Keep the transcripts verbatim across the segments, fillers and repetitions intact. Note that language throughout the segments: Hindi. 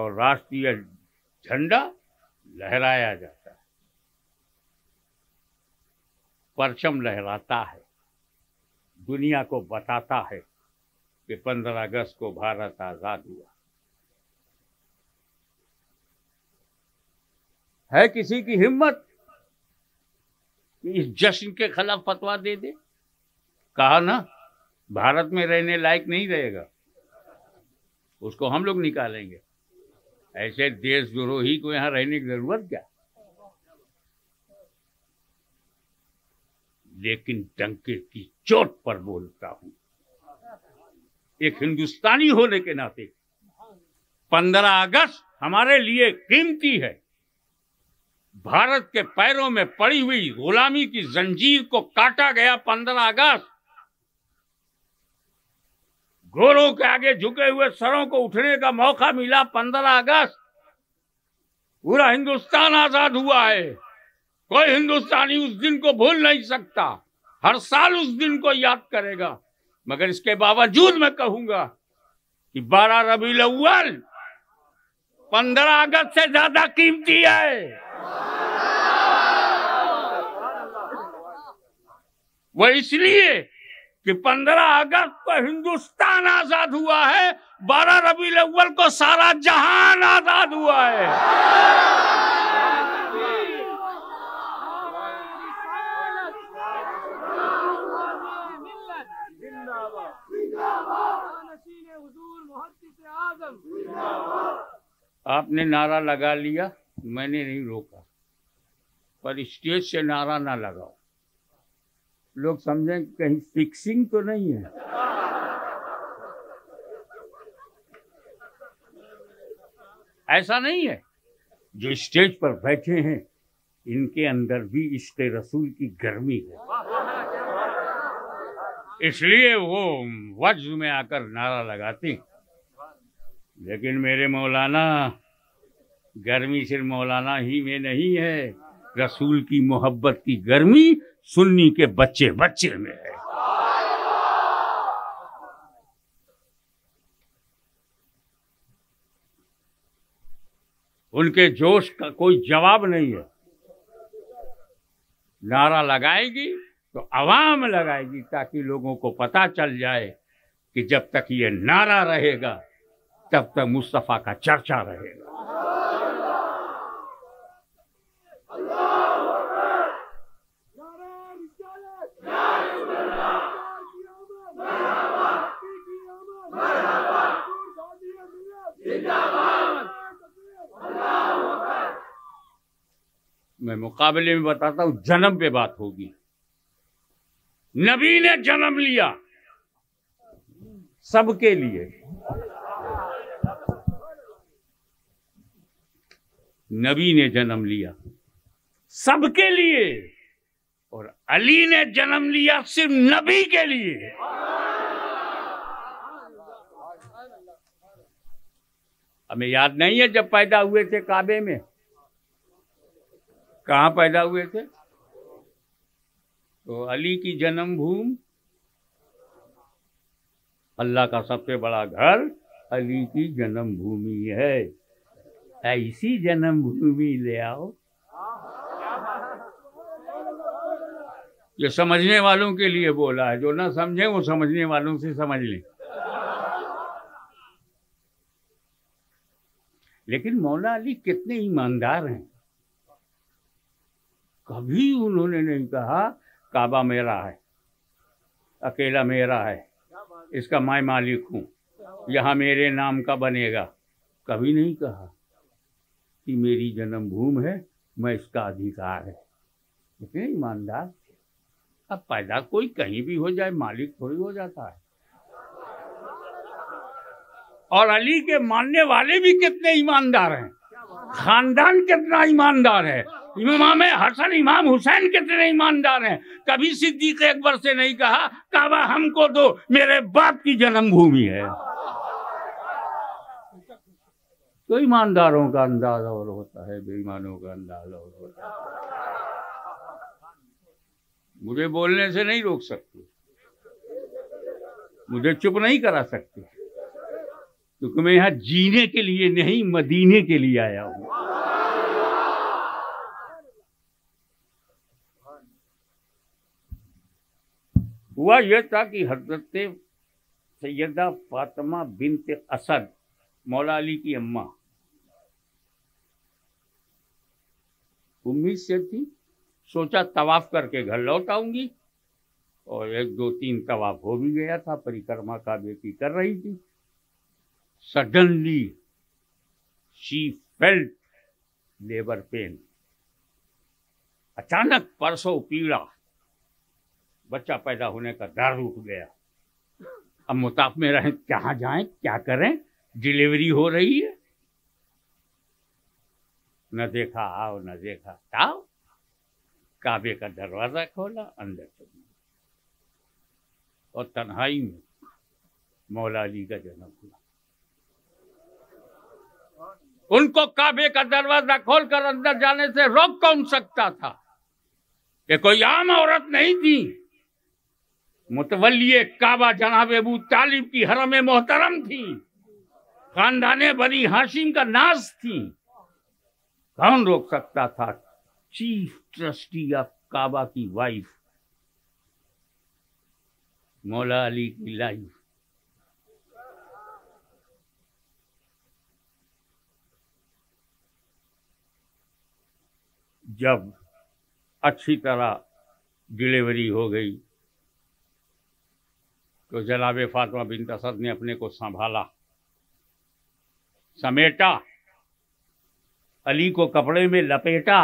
और राष्ट्रीय झंडा लहराया जाता है, परचम लहराता है, दुनिया को बताता है कि पंद्रह अगस्त को भारत आजाद हुआ। है किसी की हिम्मत कि इस जश्न के खिलाफ फतवा दे दे? कहा ना, भारत में रहने लायक नहीं रहेगा, उसको हम लोग निकालेंगे। ऐसे देशद्रोही को यहां रहने की जरूरत क्या? लेकिन डंके की चोट पर बोलता हूं, एक हिंदुस्तानी होने के नाते पंद्रह अगस्त हमारे लिए कीमती है। भारत के पैरों में पड़ी हुई गुलामी की जंजीर को काटा गया पंद्रह अगस्त, गोरों के आगे झुके हुए सरों को उठने का मौका मिला पंद्रह अगस्त। पूरा हिंदुस्तान आजाद हुआ है। कोई हिंदुस्तानी उस दिन को भूल नहीं सकता, हर साल उस दिन को याद करेगा। मगर इसके बावजूद मैं कहूंगा कि बारह रबीउल अव्वल पंद्रह अगस्त से ज्यादा कीमती है। वो इसलिए कि पंद्रह अगस्त को हिंदुस्तान आजाद हुआ है, बारह रबीउल अव्वल को सारा जहान आजाद हुआ है। आपने नारा लगा लिया, मैंने नहीं रोका, पर स्टेज से नारा ना लगाओ, लोग समझें कहीं फिक्सिंग तो नहीं है। ऐसा नहीं है। जो स्टेज पर बैठे हैं इनके अंदर भी इश्क़ रसूल की गर्मी है, इसलिए वो वज्र में आकर नारा लगाते। लेकिन मेरे मौलाना, गर्मी सिर्फ मौलाना ही में नहीं है, रसूल की मोहब्बत की गर्मी सुन्नी के बच्चे बच्चे में है। उनके जोश का कोई जवाब नहीं है। नारा लगाएगी तो अवाम लगाएगी, ताकि लोगों को पता चल जाए कि जब तक ये नारा रहेगा तब तक मुस्तफा का चर्चा रहेगा। मैं मुकाबले में बताता हूं, जन्म पे बात होगी। नबी ने जन्म लिया सबके लिए, नबी ने जन्म लिया सबके लिए, और अली ने जन्म लिया सिर्फ नबी के लिए। हमें याद नहीं है जब पैदा हुए थे काबे में, कहां पैदा हुए थे? तो अली की जन्मभूमि, अल्लाह का सबसे बड़ा घर अली की जन्मभूमि है। ऐसी जन्मभूमि ले आओ। ये समझने वालों के लिए बोला है, जो ना समझे वो समझने वालों से समझ लें। लेकिन मौला अली कितने ईमानदार हैं। कभी उन्होंने नहीं कहा काबा मेरा है, अकेला मेरा है, इसका मैं मालिक हूं, यहाँ मेरे नाम का बनेगा। कभी नहीं कहा कि मेरी जन्मभूमि है, मैं इसका अधिकार है। इतने ईमानदार थे। अब पैदा कोई कहीं भी हो जाए, मालिक थोड़ी हो जाता है। और अली के मानने वाले भी कितने ईमानदार हैं, खानदान कितना ईमानदार है। इमाम हसन, इमाम हुसैन कितने ईमानदार हैं। कभी सिद्दीक अकबर से नहीं कहा काबा हमको दो, मेरे बाप की जन्मभूमि है। तो ईमानदारों का अंदाज और होता है, बेईमानों का अंदाज और होता है। मुझे बोलने से नहीं रोक सकते, मुझे चुप नहीं करा सकते। क्योंकि मैं यहाँ जीने के लिए नहीं, मदीने के लिए आया हूं। हुआ यह था कि हजरत सैयदा फातिमा बिन्त असद, मौला अली की अम्मा, उम्मीद से थी, सोचा तवाफ करके घर लौट आऊंगी, और एक दो तीन तवाफ हो भी गया था, परिक्रमा काबे की कर रही थी। Suddenly she felt labour pain. अचानक परसों पीड़ा, बच्चा पैदा होने का डर उठ गया। अब मुताफ में रहें, कहाँ जाएं, क्या करें, डिलीवरी हो रही है। न देखा आओ, न देखा ताओ, काबे का दरवाजा खोला, अंदर चली, और तन्हाई में मौला अली का जन्म हुआ। उनको काबे का दरवाजा खोलकर अंदर जाने से रोक कौन सकता था? ये कोई आम औरत नहीं थी, मुतवल्ली काबा जनाब अबू तालिब की हरम मोहतरम थी, खानदाने बनी हाशिम का नाज थी। कौन रोक सकता था? चीफ ट्रस्टी ऑफ काबा की वाइफ, मौला अली की लाइफ। जब अच्छी तरह डिलीवरी हो गई तो जनाब फातिमा बिन्त असद ने अपने को संभाला, समेटा, अली को कपड़े में लपेटा,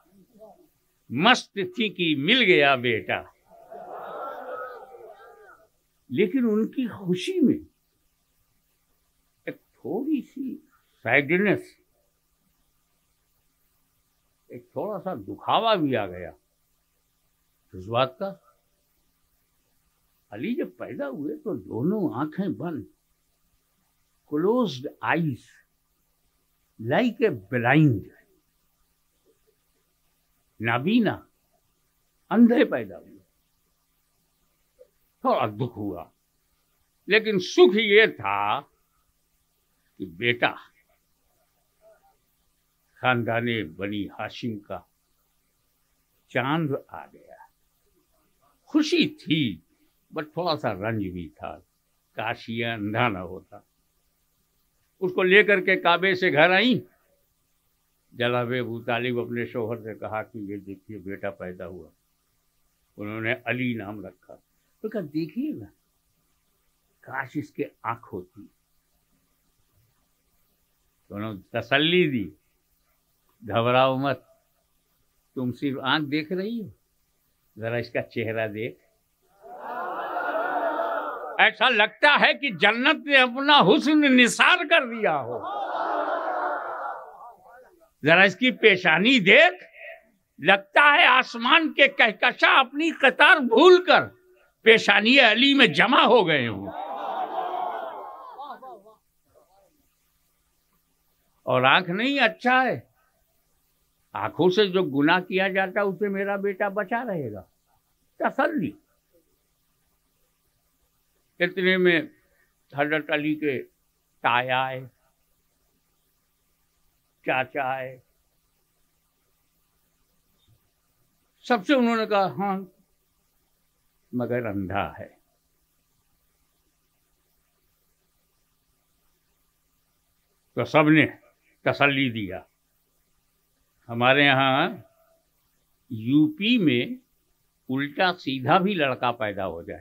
मस्त थी कि मिल गया बेटा। लेकिन उनकी खुशी में एक थोड़ी सी सैडनेस, एक थोड़ा सा दुखावा भी आ गया। इस बात का, अली जब पैदा हुए तो दोनों आंखें बंद, closed eyes like a blind, नाबीना, अंधे पैदा हुए। थोड़ा दुख हुआ, लेकिन सुख ये था कि बेटा, खानदाने बनी हाशिम का चांद आ गया। खुशी थी, बट थोड़ा सा रंज भी था, काश ये अंधा न होता। उसको लेकर के काबे से घर आई। जनाब अबू तालिब अपने शौहर से कहा कि ये देखिए बेटा पैदा हुआ। उन्होंने अली नाम रखा। तो कहा देखिए ना, काश इसके आंख होती। तो उन्होंने तसल्ली दी, घबराओ मत, तुम सिर्फ आंख देख रही हो, जरा इसका चेहरा देख। ऐसा लगता है कि जन्नत ने अपना हुस्न निसार कर दिया हो। जरा इसकी पेशानी देख, लगता है आसमान के कहकशा अपनी कतार भूलकर पेशानी अली में जमा हो गए हों। और आंख नहीं, अच्छा है, आंखों से जो गुनाह किया जाता उसे मेरा बेटा बचा रहेगा। तसल्ली। इतने में हजरत अली के ताया आए, चाचा आए, सबसे उन्होंने कहा हाँ मगर अंधा है। तो सबने तसल्ली दिया। हमारे यहाँ यूपी में उल्टा सीधा भी लड़का पैदा हो जाए,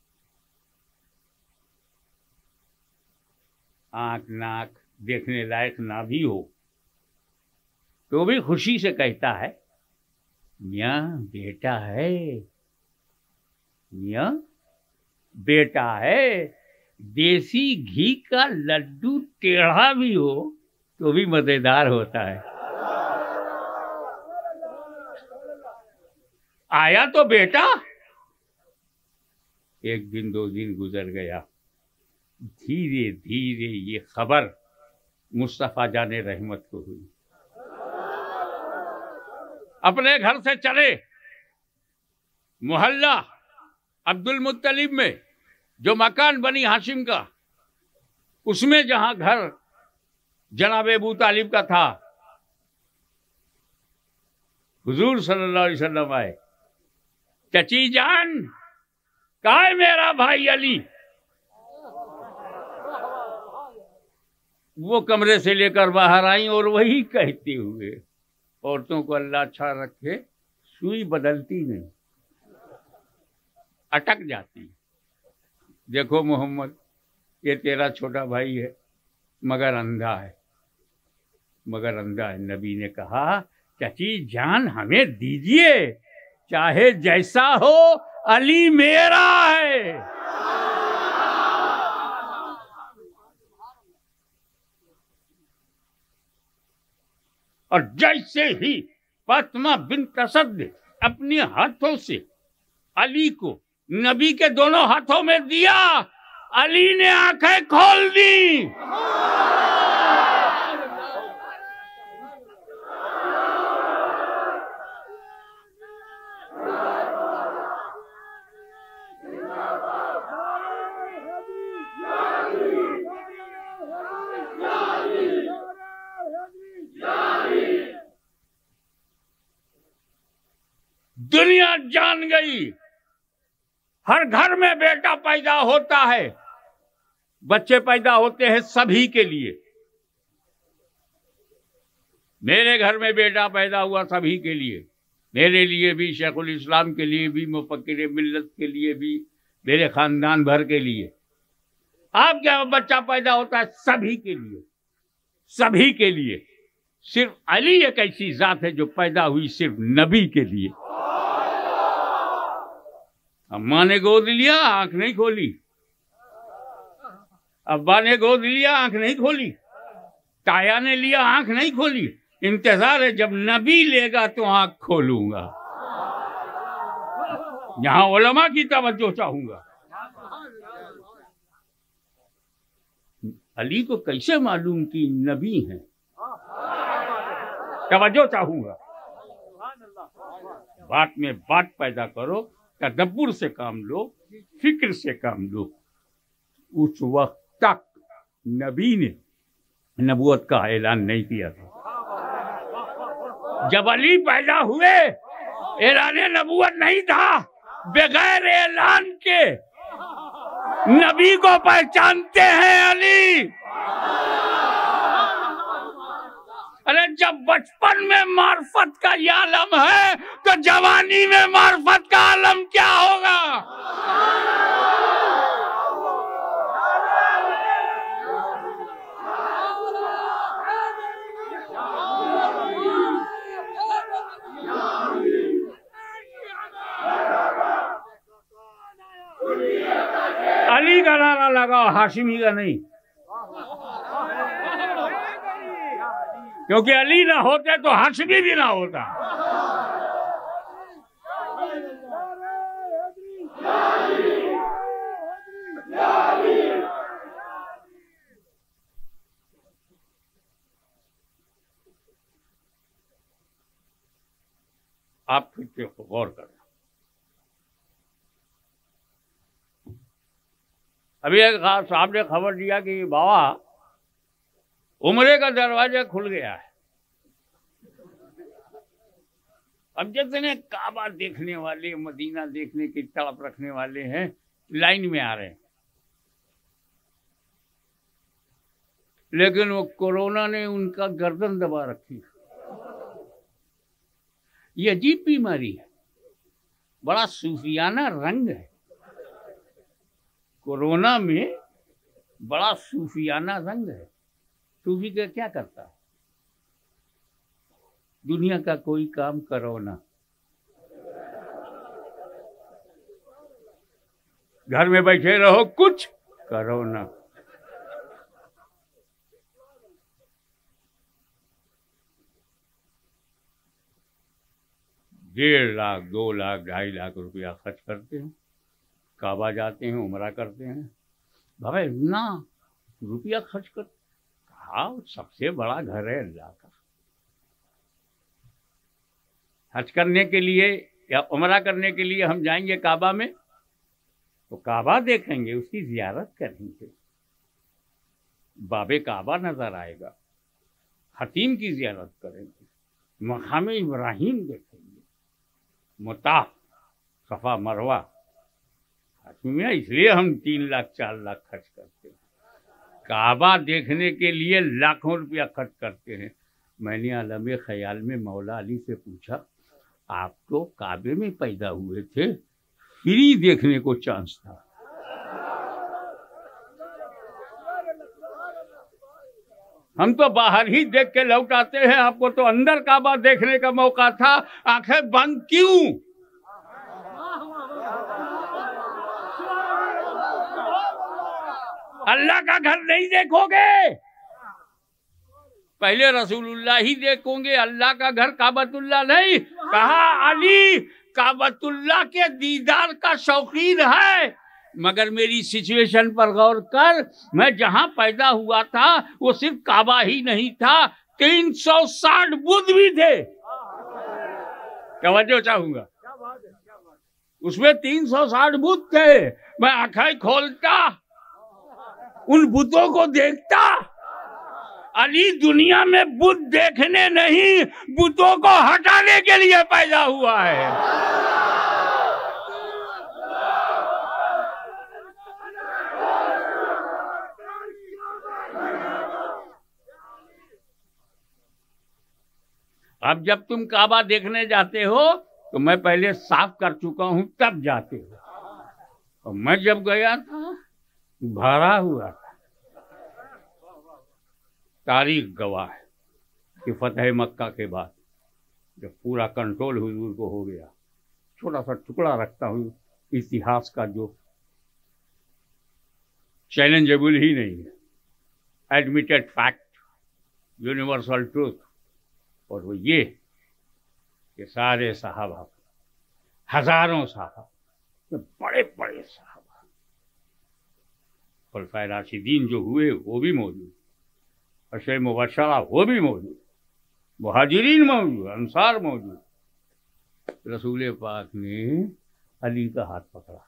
आंख नाक देखने लायक ना भी हो, तो भी खुशी से कहता है मियाँ बेटा है, मियाँ बेटा है। देसी घी का लड्डू टेढ़ा भी हो तो भी मजेदार होता है। आया तो बेटा। एक दिन दो दिन गुजर गया, धीरे धीरे ये खबर मुस्तफा जाने रहमत को हुई। अपने घर से चले मोहल्ला अब्दुल मुत्तलिब में, जो मकान बनी हाशिम का, उसमें जहां घर जनाब अबू तालिब का था, हुजूर सल्लल्लाहु अलैहि वसल्लम आए, चची जान कहाँ है मेरा भाई अली? वो कमरे से लेकर बाहर आई और वही कहते हुए, औरतों को अल्लाह अच्छा रखे, सुई बदलती नहीं, अटक जाती। देखो मोहम्मद, ये तेरा छोटा भाई है मगर अंधा है, मगर अंधा है। नबी ने कहा चची जान हमें दीजिए, चाहे जैसा हो अली मेरा है। और जैसे ही फातिमा बिन्त असद अपने हाथों से अली को नबी के दोनों हाथों में दिया, अली ने आंखें खोल दी। दुनिया जान गई हर घर में बेटा पैदा होता है, बच्चे पैदा होते हैं सभी के लिए। मेरे घर में बेटा पैदा हुआ सभी के लिए, मेरे लिए भी, शेखुल इस्लाम के लिए भी, मुफक्किर मिल्लत के लिए भी, मेरे खानदान भर के लिए। आपके यहाँ बच्चा पैदा होता है सभी के लिए, सभी के लिए। सिर्फ अली एक ऐसी जात है जो पैदा हुई सिर्फ नबी के लिए। अम्मा ने गोद लिया, आंख नहीं खोली। अब्बा ने गोद लिया, आंख नहीं खोली। ताया ने लिया, आंख नहीं खोली। इंतजार है जब नबी लेगा तो आंख खोलूंगा। यहां उलमा की तवज्जो चाहूंगा। अली को कैसे मालूम कि नबी हैं? तवज्जो चाहूंगा। बात में बात पैदा करो, तदब्बुर से काम लो, फिक्र से काम लो। उस वक्त तक नबी ने नबूवत का ऐलान नहीं किया था। जब अली पैदा हुए ऐलान नबूवत नहीं था। बगैर ऐलान के नबी को पहचानते हैं अली। अरे जब बचपन में मार्फत का ये आलम है तो जवानी में मार्फत का आलम क्या होगा? अली का नारा लगाओ, हाशिमी का नहीं। क्योंकि अली ना होते तो हाशिमी भी ना होता। आप फिर गौर करें। अभी एक साहब ने खबर दिया कि बाबा उम्रे का दरवाजा खुल गया है। अब जितने काबा देखने वाले, मदीना देखने की तड़प रखने वाले हैं, लाइन में आ रहे हैं। लेकिन वो कोरोना ने उनका गर्दन दबा रखी। ये अजीब बीमारी है, बड़ा सूफियाना रंग है। कोरोना में बड़ा सूफियाना रंग है। सूफी का क्या करता है? दुनिया का कोई काम करो ना, घर में बैठे रहो, कुछ करो ना। डेढ़ लाख, दो लाख, ढाई लाख रुपया खर्च करते हैं, काबा जाते हैं, उमरा करते हैं। भाई इतना रुपया खर्च कर, हाँ सबसे बड़ा घर है अल्लाह का। हज करने के लिए या उमरा करने के लिए हम जाएंगे काबा में, तो काबा देखेंगे, उसकी जियारत करेंगे। बाबे काबा नजर आएगा, हतीम की ज़ियारत करेंगे, मकाम इब्राहिम देखेंगे, मुताफ, सफ़ा मरवा। में इसलिए हम तीन लाख चार लाख खर्च करते हैं, काबा देखने के लिए लाखों रुपया खर्च करते हैं। मैंने आलम ख्याल में मौला अली से पूछा, आप तो काबे में पैदा हुए थे, फ्री देखने को चांस था। हम तो बाहर ही देख के लौट आते हैं, आपको तो अंदर काबा देखने का मौका था, आंखें बंद क्यों? अल्लाह का घर नहीं देखोगे, पहले रसूलुल्लाह ही देखोगे, अल्लाह का घर काबतुल्लाह नहीं। कहा अली काबतुल्लाह के दीदार का शौकीन है, मगर मेरी सिचुएशन पर गौर कर, मैं जहां पैदा हुआ था वो सिर्फ काबा ही नहीं था, तीन सौ साठ बुद्ध भी थे। तवज्जो चाहूंगा, उसमें तीन सौ साठ बुद्ध थे। मैं आंखें खोलता, उन बुद्धों को देखता। अली दुनिया में बुद्ध देखने नहीं, बुद्धों को हटाने के लिए पैदा हुआ है। अब जब तुम काबा देखने जाते हो तो मैं पहले साफ कर चुका हूं, तब जाते हो। और मैं जब गया था भरा हुआ था। तारीख गवाह है कि फतेह मक्का के बाद जब पूरा कंट्रोल हुजूर को हो गया, छोटा सा टुकड़ा रखता हूँ इतिहास का जो चैलेंजेबल ही नहीं है, एडमिटेड फैक्ट, यूनिवर्सल ट्रूथ, और वो ये कि सारे सहाबा, हजारों सहाबा, बड़े बड़े सहाबा, खुलफाए राशिदीन जो हुए वो भी मौजूद, अशरे मुबशरा वो भी मौजूद, मुहाजिरीन मौजूद, अंसार मौजूद। रसूल पाक ने अली का हाथ पकड़ा।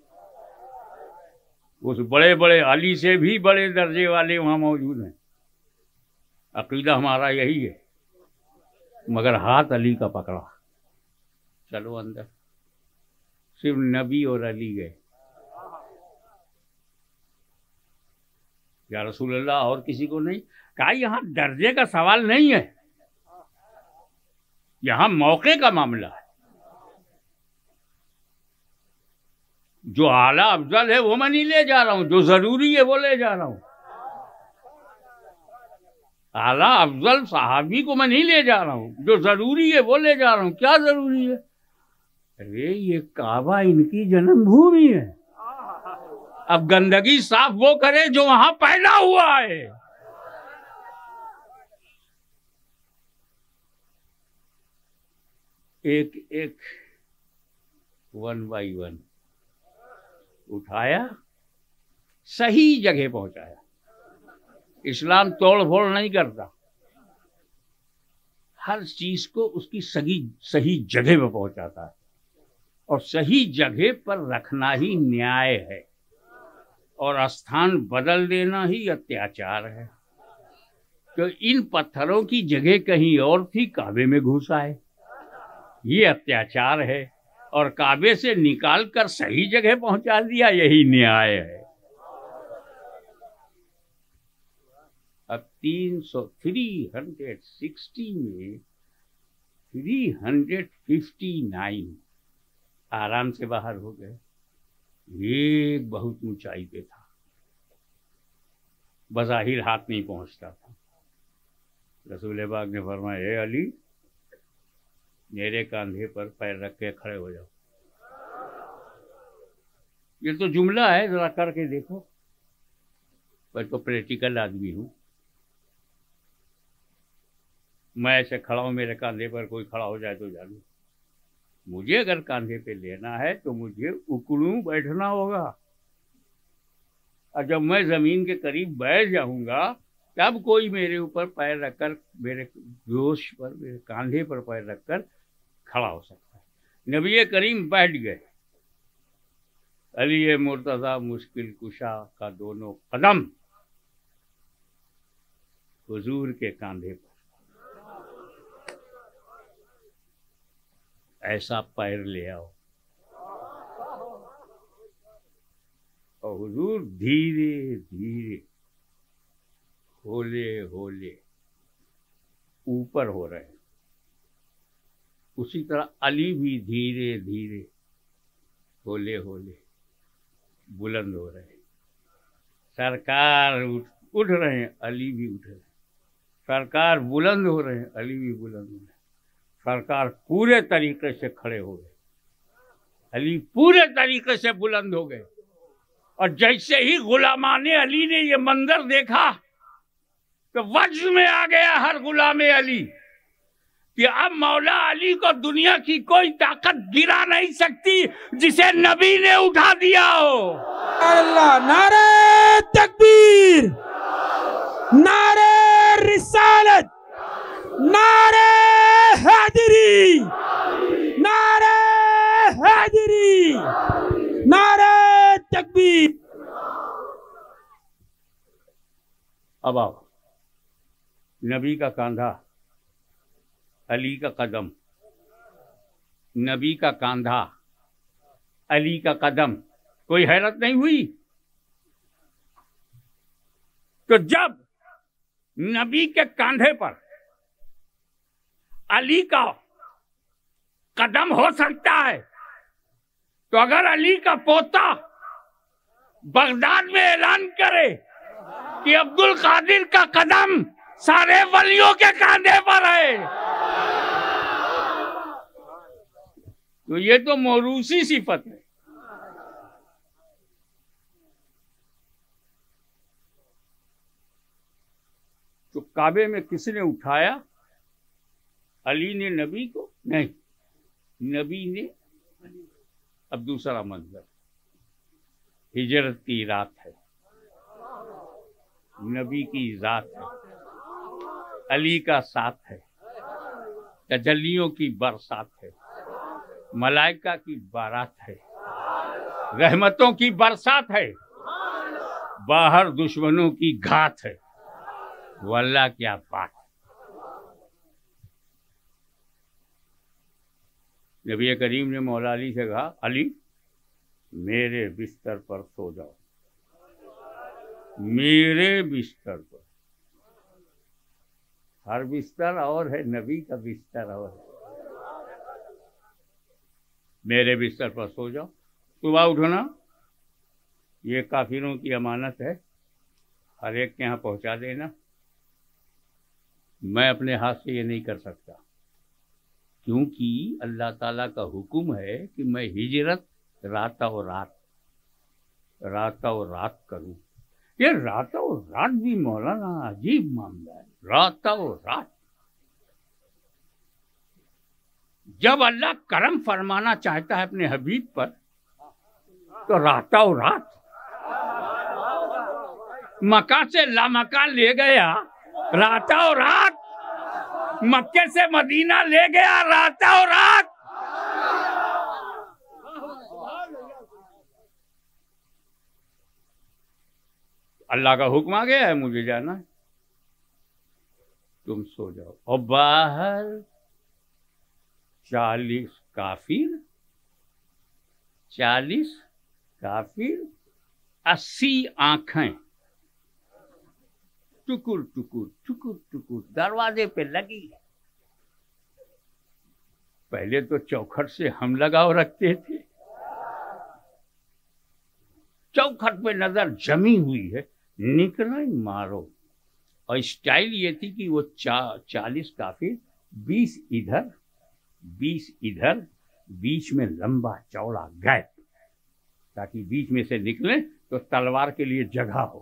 उस बड़े बड़े अली से भी बड़े दर्जे वाले वहां मौजूद हैं। अकीदा हमारा यही है, मगर हाथ अली का पकड़ा। चलो अंदर। सिर्फ नबी और अली गए। या रसूल अल्लाह, और किसी को नहीं कहा। यहां दर्जे का सवाल नहीं है, यहां मौके का मामला है। जो आला अफजल है वो मैं नहीं ले जा रहा हूं, जो जरूरी है वो ले जा रहा हूं। आला अफजल साहबी को मैं नहीं ले जा रहा हूं, जो जरूरी है वो ले जा रहा हूं। क्या जरूरी है? अरे ये काबा इनकी जन्मभूमि है। अब गंदगी साफ वो करे जो वहां पैदा हुआ है। एक एक वन बाई वन उठाया, सही जगह पहुंचाया। इस्लाम तोड़ फोड़ नहीं करता, हर चीज को उसकी सही सही जगह पर पहुंचाता है, और सही जगह पर रखना ही न्याय है, और स्थान बदल देना ही अत्याचार है। तो इन पत्थरों की जगह कहीं और थी, काबे में घुस आए, ये अत्याचार है, और काबे से निकाल कर सही जगह पहुंचा दिया, यही न्याय है। अब तीन सौ थ्री हंड्रेड सिक्सटी में थ्री हंड्रेड फिफ्टी नाइन आराम से बाहर हो गए। एक बहुत ऊंचाई पे था, बज़ाहिर हाथ नहीं पहुंचता था। रसूल पाक ने फरमाया, ए अली, मेरे कंधे पर पैर रख के खड़े हो जाओ। ये तो जुमला है, जरा करके देखो। मैं तो प्रैक्टिकल आदमी हूं, मैं ऐसे खड़ा हूं, मेरे कंधे पर कोई खड़ा हो जाए तो जानू। मुझे अगर कंधे पे लेना है तो मुझे उकड़ू बैठना होगा, और जब मैं जमीन के करीब बैठ जाऊंगा तब कोई मेरे ऊपर पैर रखकर, मेरे जोश पर, मेरे कंधे पर पैर रखकर खड़ा हो सकता है। नबी करीम बैठ गए। अली मुर्तज़ा मुश्किल कुशा का दोनों कदम हुजूर के कांधे पर ऐसा पैर ले आओ, और हुजूर धीरे धीरे होले होले ऊपर हो रहे हैं। उसी तरह अली भी धीरे धीरे होले होले बुलंद हो रहे हैं। सरकार उठ उठ रहे हैं, अली भी उठ रहे हैं। सरकार बुलंद हो रहे हैं, अली भी बुलंद हो रहे हैं। सरकार पूरे तरीके से खड़े हो गए, अली पूरे तरीके से बुलंद हो गए। और जैसे ही गुलामाने अली ने ये मंजर देखा तो वज्र में आ गया हर गुलाम अली कि अब मौला अली को दुनिया की कोई ताकत गिरा नहीं सकती जिसे नबी ने उठा दिया हो। अल्लाह, नारे तकबीर, नारे रिसालत, नारे हैदरी, नारे हैदरी, नारे तकबीर। अब आओ, नबी का कांधा, अली का कदम, नबी का कांधा, अली का कदम, कोई हैरत नहीं हुई? तो जब नबी के कांधे पर अली का कदम हो सकता है, तो अगर अली का पोता बगदाद में ऐलान करे कि अब्दुल कादिर का कदम सारे वलियों के कांधे पर है, तो ये तो मौरूसी सिफत है। तो काबे में किसने उठाया? अली ने नबी को? नहीं, नबी ने। अब दूसरा मंजर, हिजरत की रात है, नबी की जात है, अली का साथ है, तजल्लियों की बरसात है, मलाइका की बारात है, रहमतों की बरसात है, बाहर दुश्मनों की घात है। वल्लाह क्या बात। नबी करीम ने मौला अली से कहा, अली मेरे बिस्तर पर सो जाओ, मेरे बिस्तर पर। हर बिस्तर और है, नबी का बिस्तर और है। मेरे बिस्तर पर सो जाओ, सुबह उठना, ये काफिरों की अमानत है, हर एक के यहाँ पहुंचा देना। मैं अपने हाथ से ये नहीं कर सकता, क्योंकि अल्लाह ताला का हुक्म है कि मैं हिजरत रात और रात रात और रात करूं। ये रात और रात भी मौलाना अजीब मामला है, रात और रात। जब अल्लाह करम फरमाना चाहता है अपने हबीब पर, तो रात और रात। मक्का से लामक्का ले गया रात और रात, मक्के से मदीना ले गया रात और रात। अल्लाह का हुक्म आ गया है, मुझे जाना है, तुम सो जाओ। और बाहर चालीस काफिर, चालीस काफिर, अस्सी आंखें टुकुर टुकुर टुकुर टुकुर दरवाजे पे लगी। पहले तो चौखट से हम लगाव रखते थे, चौखट पे नजर जमी हुई है, निकला ही मारो। और स्टाइल ये थी कि वो चा, चालीस काफिर, बीस इधर बीस इधर, बीच में लंबा चौड़ा गैप, ताकि बीच में से निकले तो तलवार के लिए जगह हो।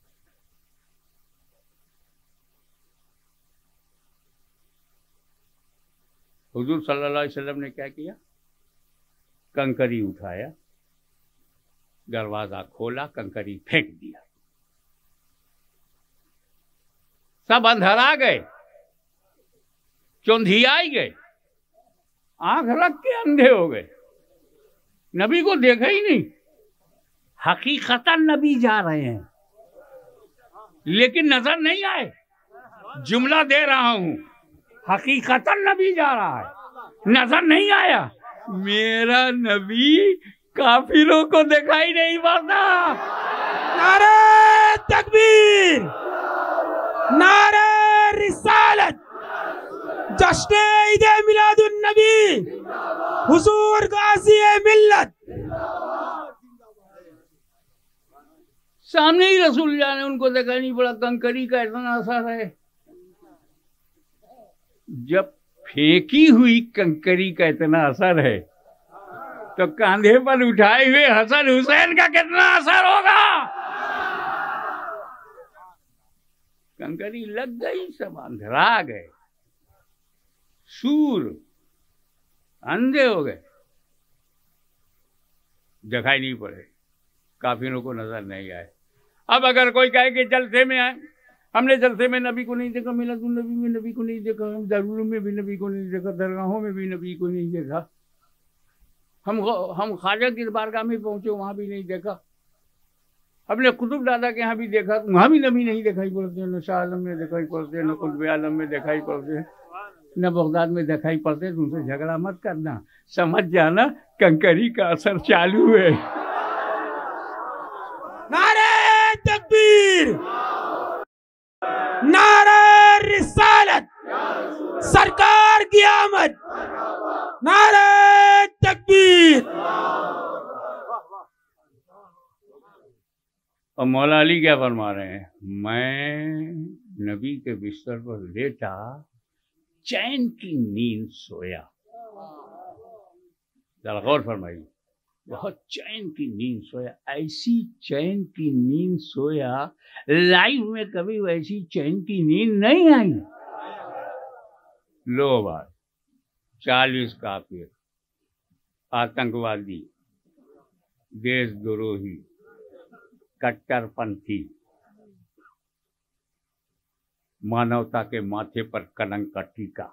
हुजूर सल्लल्लाहु अलैहि वसल्लम ने क्या किया? कंकरी उठाया, दरवाजा खोला, कंकरी फेंक दिया। सब अंधरा गए, चौंधियाई गए, आंख रख के अंधे हो गए, नबी को देखा ही नहीं। हकीकतन नबी जा रहे हैं, लेकिन नजर नहीं आए। जुमला दे रहा हूं, हकीकतन नबी जा रहा है, नजर नहीं आया। मेरा नबी काफिरों को दिखाई नहीं पड़ता। नारे तकबीर, नारे रिसालत, जश्न ईद मिलादुन नबी, हुजूर गाज़ी मिल्लत। सामने ही रसूल जाने, उनको दिखाई नहीं पड़ा। कंकरी का इतना असर है। जब फेंकी हुई कंकरी का इतना असर है तो कांधे पर उठाए हुए हसन हुसैन का कितना असर होगा। कंकरी लग गई, सब अंधरा गए, सूर अंधे हो गए, दिखाई नहीं पड़े, काफिरों को नजर नहीं आए। अब अगर कोई कहे कि जलसे में आए, हमने जलसे में नबी को नहीं देखा, मिलादुन नबी में नबी को नहीं देखा, दरूरों में भी नबी को नहीं देखा, दरगाहों में भी नबी को नहीं देखा, हम हम ख्वाजा की बारगाह में पहुंचे, वहां भी नहीं देखा, हमने कुतुब दादा के यहाँ भी देखा, वहां भी नबी नहीं दिखाई पड़ते, न शाह आलम में दिखाई पड़ते, न कुतुब आलम में दिखाई पड़ते, न बगदाद में दिखाई पड़ते। तुमसे झगड़ा मत करना, समझ जाना कंकरी का असर चालू है। नारे तकबीर, नारे रिसालत, सरकार की आमद, नारे तकबीर। और मौला अली क्या फरमा रहे हैं? मैं नबी के बिस्तर पर लेटा चैन की नींद सोया। जरा गौर फरमाइए, बहुत चैन की नींद सोया। ऐसी चैन की नींद सोया, लाइफ में कभी वैसी चैन की नींद नहीं आई। लो बात, चालीस काफिर, आतंकवादी, देशद्रोही, कट्टरपंथी, मानवता के माथे पर कलंक का टीका,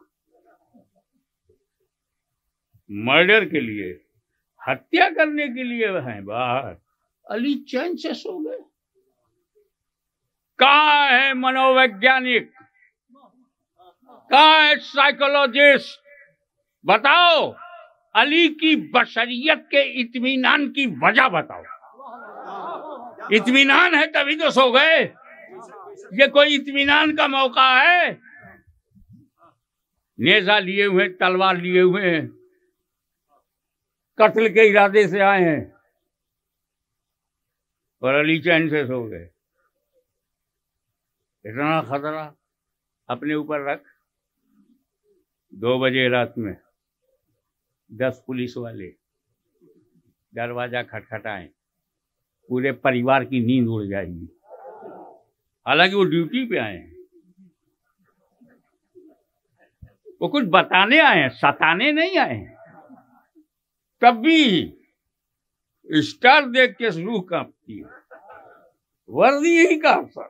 मर्डर के लिए, हत्या करने के लिए हैं बाहर। अली चैन से सो गए। कहाँ है मनोवैज्ञानिक, कहाँ है साइकोलॉजिस्ट? बताओ, अली की बशरियत के इत्मीनान की वजह बताओ। इत्मीनान है तभी तो सो गए। ये कोई इत्मीनान का मौका है? नेजा लिए हुए, तलवार लिए हुए हैं, कत्ल के इरादे से आए हैं, और अली चैन से सो गए। इतना खतरा अपने ऊपर रख। दो बजे रात में दस पुलिस वाले दरवाजा खटखटाएं, पूरे परिवार की नींद उड़ जाएगी। हालांकि वो ड्यूटी पे आए हैं, वो कुछ बताने आए हैं, सताने नहीं आए हैं। तब भी स्टार देख के रूह कांपती है, वर्दी यही का असर।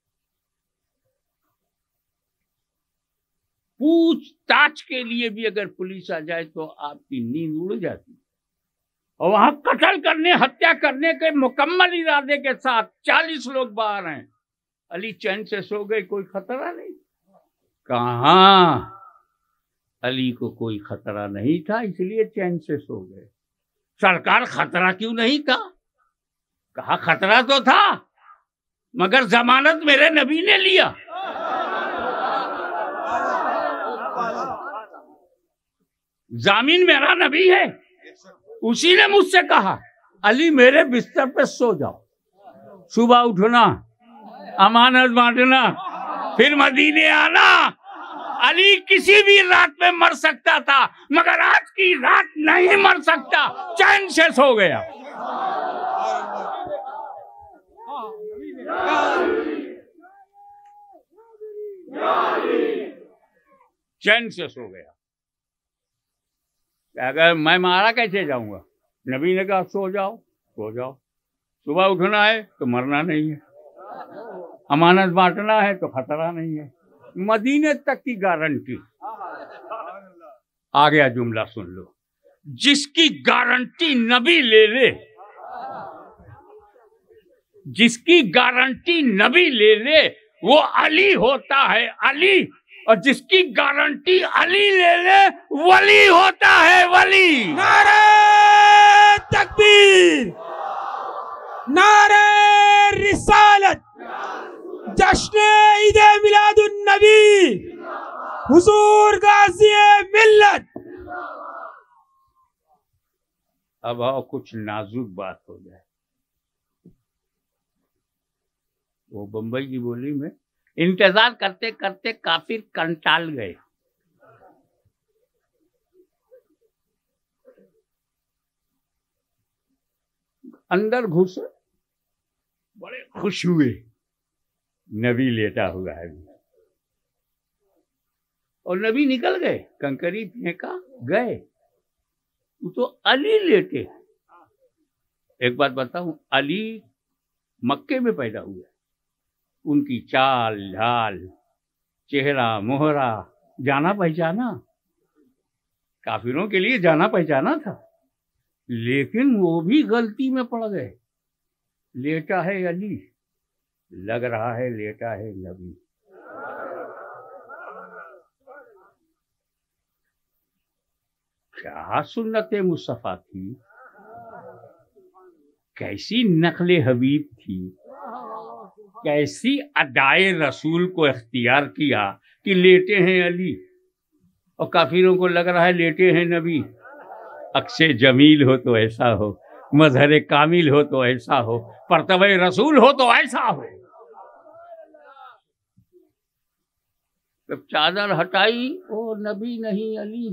पूछताछ के लिए भी अगर पुलिस आ जाए तो आपकी नींद उड़ जाती। और वहां कत्ल करने, हत्या करने के मुकम्मल इरादे के साथ चालीस लोग बाहर हैं। अली चैन से सो गए, कोई खतरा नहीं। कहाँ? अली को कोई खतरा नहीं था, इसलिए चैन से सो गए। सरकार खतरा क्यों नहीं था? कहा खतरा तो था, मगर जमानत मेरे नबी ने लिया। जामीन मेरा नबी है, उसी ने मुझसे कहा अली मेरे बिस्तर पे सो जाओ, सुबह उठना, अमानत बांटना, फिर मदीने आना। अली किसी भी रात में मर सकता था, मगर आज की रात नहीं मर सकता। चैन से सो गया। चैन से सो गया। अगर मैं मारा कैसे जाऊंगा? नबी ने कहा सो जाओ, सो जाओ, सुबह उठना है तो मरना नहीं है, अमानत बांटना है तो खतरा नहीं है, मदीने तक की गारंटी। आ गया जुमला, सुन लो। जिसकी गारंटी नबी ले ले, जिसकी गारंटी नबी ले ले, वो अली होता है, अली। और जिसकी गारंटी अली ले ले वली होता है, वली। नारे तकबीर, नारे रिसालत, जश्न ईद मिलादुन नबी, हुजूर गाज़ी मिल्लत। अब आओ कुछ नाजुक बात हो जाए। वो बंबई की बोली में इंतजार करते करते काफिर कंटाल गए। अंदर घुसे, बड़े खुश हुए, नबी लेटा हुआ है। और नबी निकल गए, कंकरी फेंका गए, तो अली लेटे। एक बात बताऊं, अली मक्के में पैदा हुए, उनकी चाल ढाल, चेहरा मोहरा जाना पहचाना, काफिरों के लिए जाना पहचाना था। लेकिन वो भी गलती में पड़ गए। लेटा है अली, लग रहा है लेटा है नबी। क्या सुन्नत मुस्तफा थी, कैसी नकले हबीब थी, कैसी अदाए रसूल को इख्तियार किया कि लेटे हैं अली और काफिरों को लग रहा है लेटे हैं नबी। अक्से जमील हो तो ऐसा हो, मजहर कामिल हो तो ऐसा हो, परतबे रसूल हो तो ऐसा हो। जब चादर हटाई, ओ नबी नहीं अली।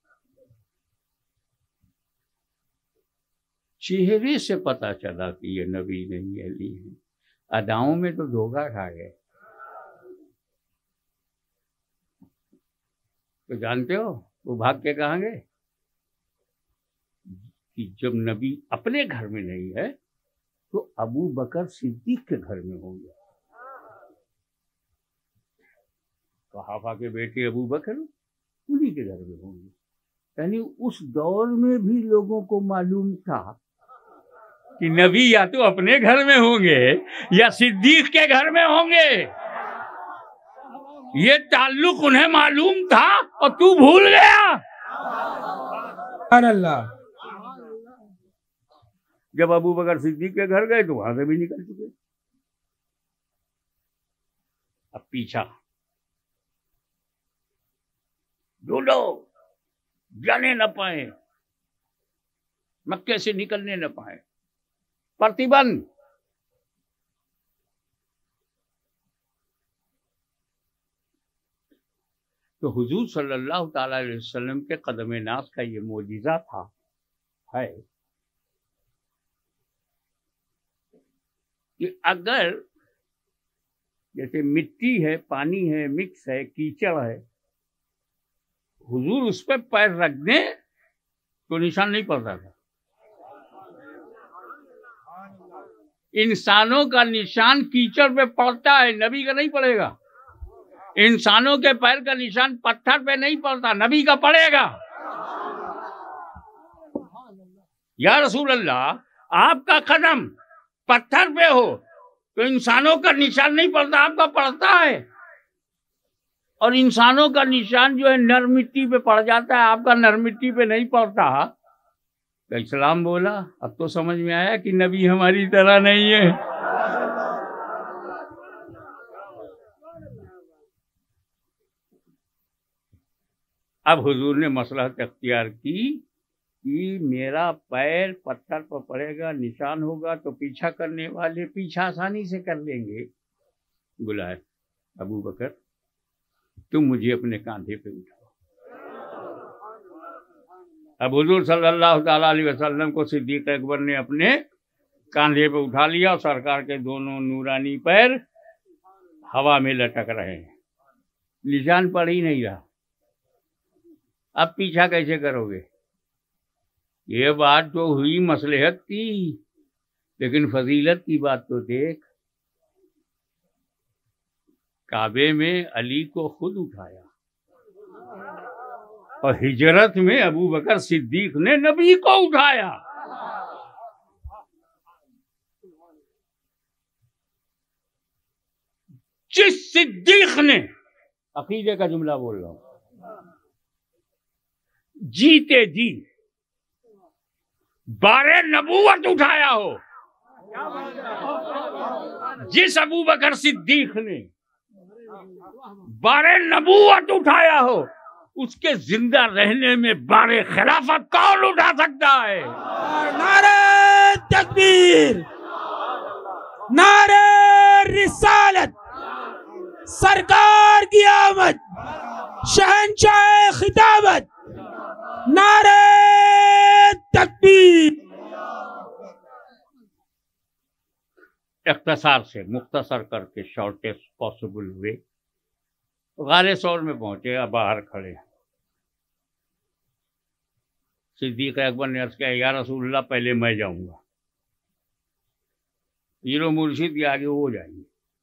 चेहरे से पता चला कि ये नबी नहीं अली है। अदाओं में तो धोखा खा गए। तो जानते हो वो भाग के कहाँ गए कि जब नबी अपने घर में नहीं है तो अबू बकर सिद्दीक के घर में होंगे। सहाबा के बेटे अबू बकर उन्हीं के घर में होंगे। यानी उस दौर में भी लोगों को मालूम था कि नबी या तो अपने घर में होंगे या सिद्दीक के घर में होंगे। ये ताल्लुक उन्हें मालूम था और तू भूल गया। अल्लाह। जब अबू बकर सिद्दीक के घर गए तो वहां से भी निकल चुके। अब पीछा ढूंढो, जाने न पाए, मक्के से निकलने न पाए, प्रतिबंध। तो हुजूर सल्लल्लाहु ताला अलैहि वसल्लम के कदम नास का ये मोजिज़ा था है कि अगर जैसे मिट्टी है, पानी है, मिक्स है, कीचड़ है, हुजूर उस पर पैर रख दें तो निशान नहीं पड़ता था। इंसानों का निशान कीचड़ पे पड़ता है, नबी का नहीं पड़ेगा। इंसानों के पैर का निशान पत्थर पे नहीं पड़ता, नबी का पड़ेगा। या रसूल अल्लाह, आपका कदम पत्थर पे हो तो इंसानों का निशान नहीं पड़ता, आपका पड़ता है। और इंसानों का निशान जो है नर मिट्टी पे पड़ जाता है, आपका नर मिट्टी पे नहीं पड़ता। तो इस्लाम बोला, अब तो समझ में आया कि नबी हमारी तरह नहीं है। अब हुजूर ने मसलहत अख्तियार की कि मेरा पैर पत्थर पर पड़ेगा, निशान होगा तो पीछा करने वाले पीछा आसानी से कर लेंगे। बुलाए, अबू बकर तुम मुझे अपने कांधे पे उठाओ। अब हुजूर सल्लल्लाहु ताला अलैहि वसल्लम को सिद्दीक अकबर ने अपने कांधे पे उठा लिया और सरकार के दोनों नूरानी पैर हवा में लटक रहे हैं, निशान पड़ ही नहीं रहा। अब पीछा कैसे करोगे? ये बात तो हुई मसलहत की, लेकिन फजीलत की बात तो देख। काबे में अली को खुद उठाया और हिजरत में अबू बकर सिद्दीक ने नबी को उठाया। जिस सिद्दीक ने, अकीदे का जुमला बोल रहा हूं, जीते जी बारे नबूवत उठाया हो, जिस अबू बकर सिद्दीक ने बारे नबूवत उठाया हो, उसके जिंदा रहने में बारे खिलाफत कौन उठा सकता है? नारे तकबीर, नारे रिसालत, सरकार की आमद, शहंशाह खिताबत, नारे तकबीर। इख्तिसार से मुख्तसर करके शॉर्टेस्ट पॉसिबल हुए गारे सौर में पहुंचे, अब बाहर खड़े। सिद्दीक अकबर ने अर्ज किया, या रसूलल्लाह पहले मैं जाऊंगा, पीरो मुर्शिद के आगे वो जाएंगे,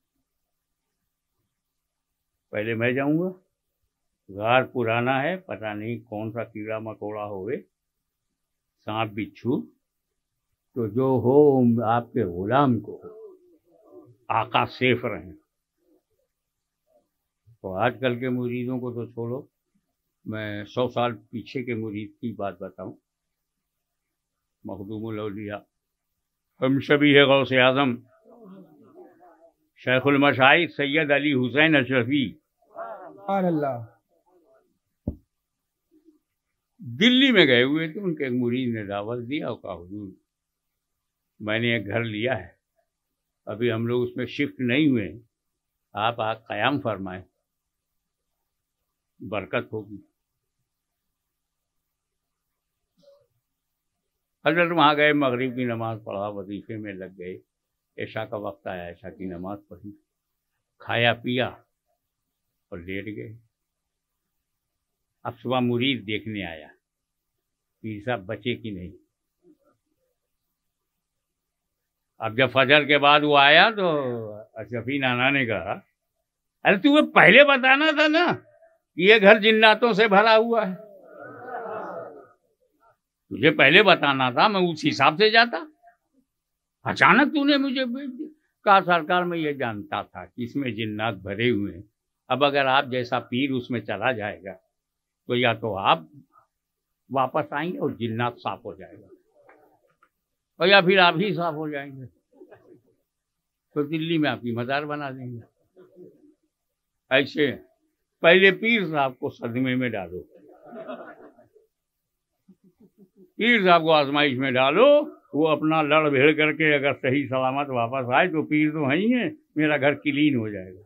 पहले मैं जाऊंगा। गार पुराना है, पता नहीं कौन सा कीड़ा मकोड़ा होवे, सांप बिच्छू, तो जो हो आपके गुलाम को आका सेफ रहे। तो आजकल के मुरीदों को तो छोड़ो, मैं सौ साल पीछे के मुरीद की बात बताऊं। मखदूमुल औलिया हम सभी है गौसे आजम शेखुल मशाइख सैयद अली हुसैन अशरफी अल्लाह दिल्ली में गए हुए थे। उनके एक मुरीद ने दावत दिया और कहा, हुजूर मैंने एक घर लिया है, अभी हम लोग उसमें शिफ्ट नहीं हुए, आप आज क़याम फरमाएं, बरकत होगी। हजरत वहाँ गए, मगरिब की नमाज पढ़ा, वजीफे में लग गए। ऐशा का वक्त आया, ऐशा की नमाज पढ़ी, खाया पिया और लेट गए। अब सुबह मुरीद देखने आया, पीर साहब बचे कि नहीं। अब जब फजर के बाद वो आया तो अशरफी नाना ने कहा, अरे तुम्हें पहले बताना था ना कि ये घर जिन्नातों से भरा हुआ है, तुझे पहले बताना था, मैं उस हिसाब से जाता। अचानक तूने मुझे भेज दिया। कहा, सरकार मैं ये जानता था कि इसमें जिन्नात भरे हुए हैं, अब अगर आप जैसा पीर उसमें चला जाएगा तो या तो आप वापस आएंगे और जिन्नात साफ हो जाएगा, और या फिर आप ही साफ हो जाएंगे, तो दिल्ली में आपकी मजार बना देंगे। ऐसे पहले पीर साहब को सदमे में डालो, पीर साहब को आजमाइश में डालो, वो अपना लड़ भेड़ करके अगर सही सलामत वापस आए तो पीर तो है ही है, मेरा घर क्लीन हो जाएगा।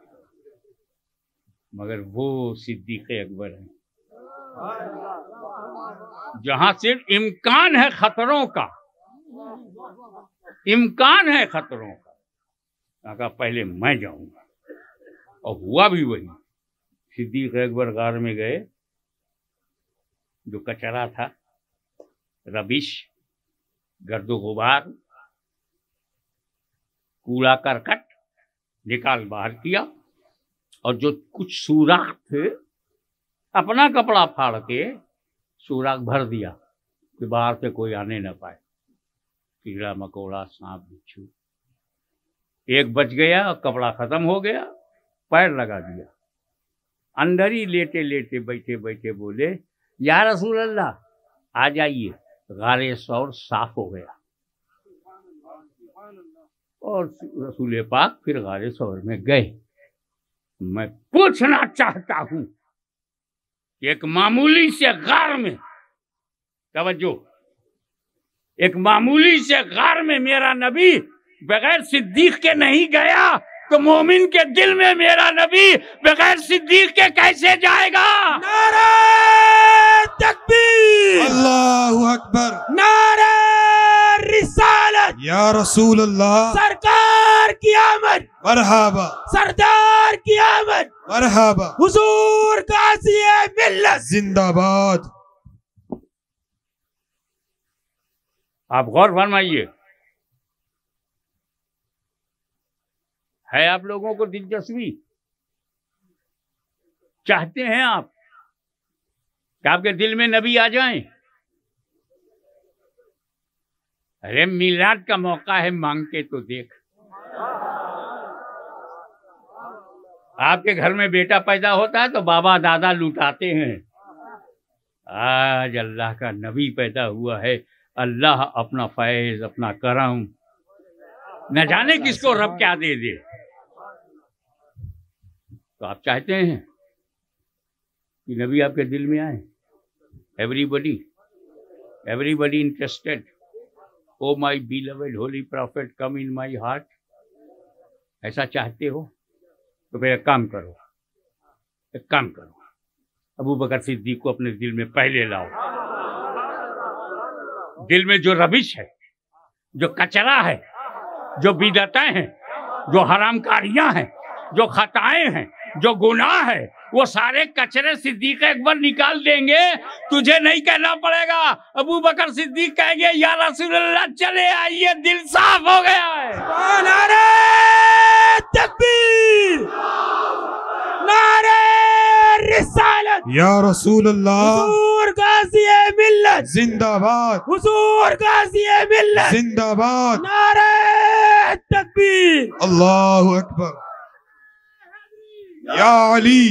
मगर वो सिद्दीक अकबर है जहां सिर्फ इम्कान है खतरों का, इम्कान है खतरों का, कहा पहले मैं जाऊंगा। और हुआ भी वही। सिद्दीक अकबर गार में गए, जो कचरा था, रबिश, गर्दो गुबार, कूड़ा करकट निकाल बाहर किया, और जो कुछ सुराख थे अपना कपड़ा फाड़ के सुराख भर दिया कि बाहर से कोई आने न पाए। कीड़ा मकोड़ा, सांप बिच्छू, एक बच गया और कपड़ा खत्म हो गया, पैर लगा दिया। अंदर ही लेटे लेटे बैठे बैठे बोले, या रसूल अल्लाह आ जाइए, गारे सौर साफ हो गया। और रसूल पाक फिर गारे सौर में गए। मैं पूछना चाहता हूं, एक मामूली से गार में, तवज्जो, एक मामूली से गार में मेरा नबी बगैर सिद्दीक के नहीं गया, तो मोमिन के दिल में मेरा नबी बगैर सिद्दीक के कैसे जाएगा? नारे तकबीर, अल्लाहु अकबर, नारे रिसालत, या रसूल अल्लाह, सरकार की आमद, मरहबा, सरदार की आमद, मरहबा, हुजूर गाज़ी मिल्लत जिंदाबाद। आप गौर फरमाइए, है आप लोगों को दिलचस्पी? चाहते हैं आप कि आपके दिल में नबी आ जाएं? अरे मिलाद का मौका है, मांग के तो देख। आपके घर में बेटा पैदा होता है तो बाबा दादा लुटाते हैं। आज अल्लाह का नबी पैदा हुआ है, अल्लाह अपना फैज अपना करम न जाने किसको रब क्या दे दे। तो आप चाहते हैं कि नबी आपके दिल में आए? Everybody everybody interested. Oh my beloved holy prophet come in my heart. ऐसा चाहते हो तो फिर एक काम करो, एक काम करो, अबू बकर सिद्दीक को अपने दिल में पहले लाओ। दिल में जो रबिश है, जो कचरा है, जो बिदअतें हैं, जो हरामकारियां हैं, जो खताएं हैं, जो गुनाह है, वो सारे कचरे सिद्दीक अकबर निकाल देंगे। तुझे नहीं कहना पड़ेगा, अबू बकर सिद्दीक कहेंगे या रसूलल्लाह चले आइए, दिल साफ हो गया है। नारे तकबीर, नारे रिसालत, या रसूल अल्लाह हुजूर गाज़ी मिल्लत जिंदाबाद, हुजूर गाज़ी मिल्लत जिंदाबाद। नारे तकबीर, अल्लाहु अकबर। या अली,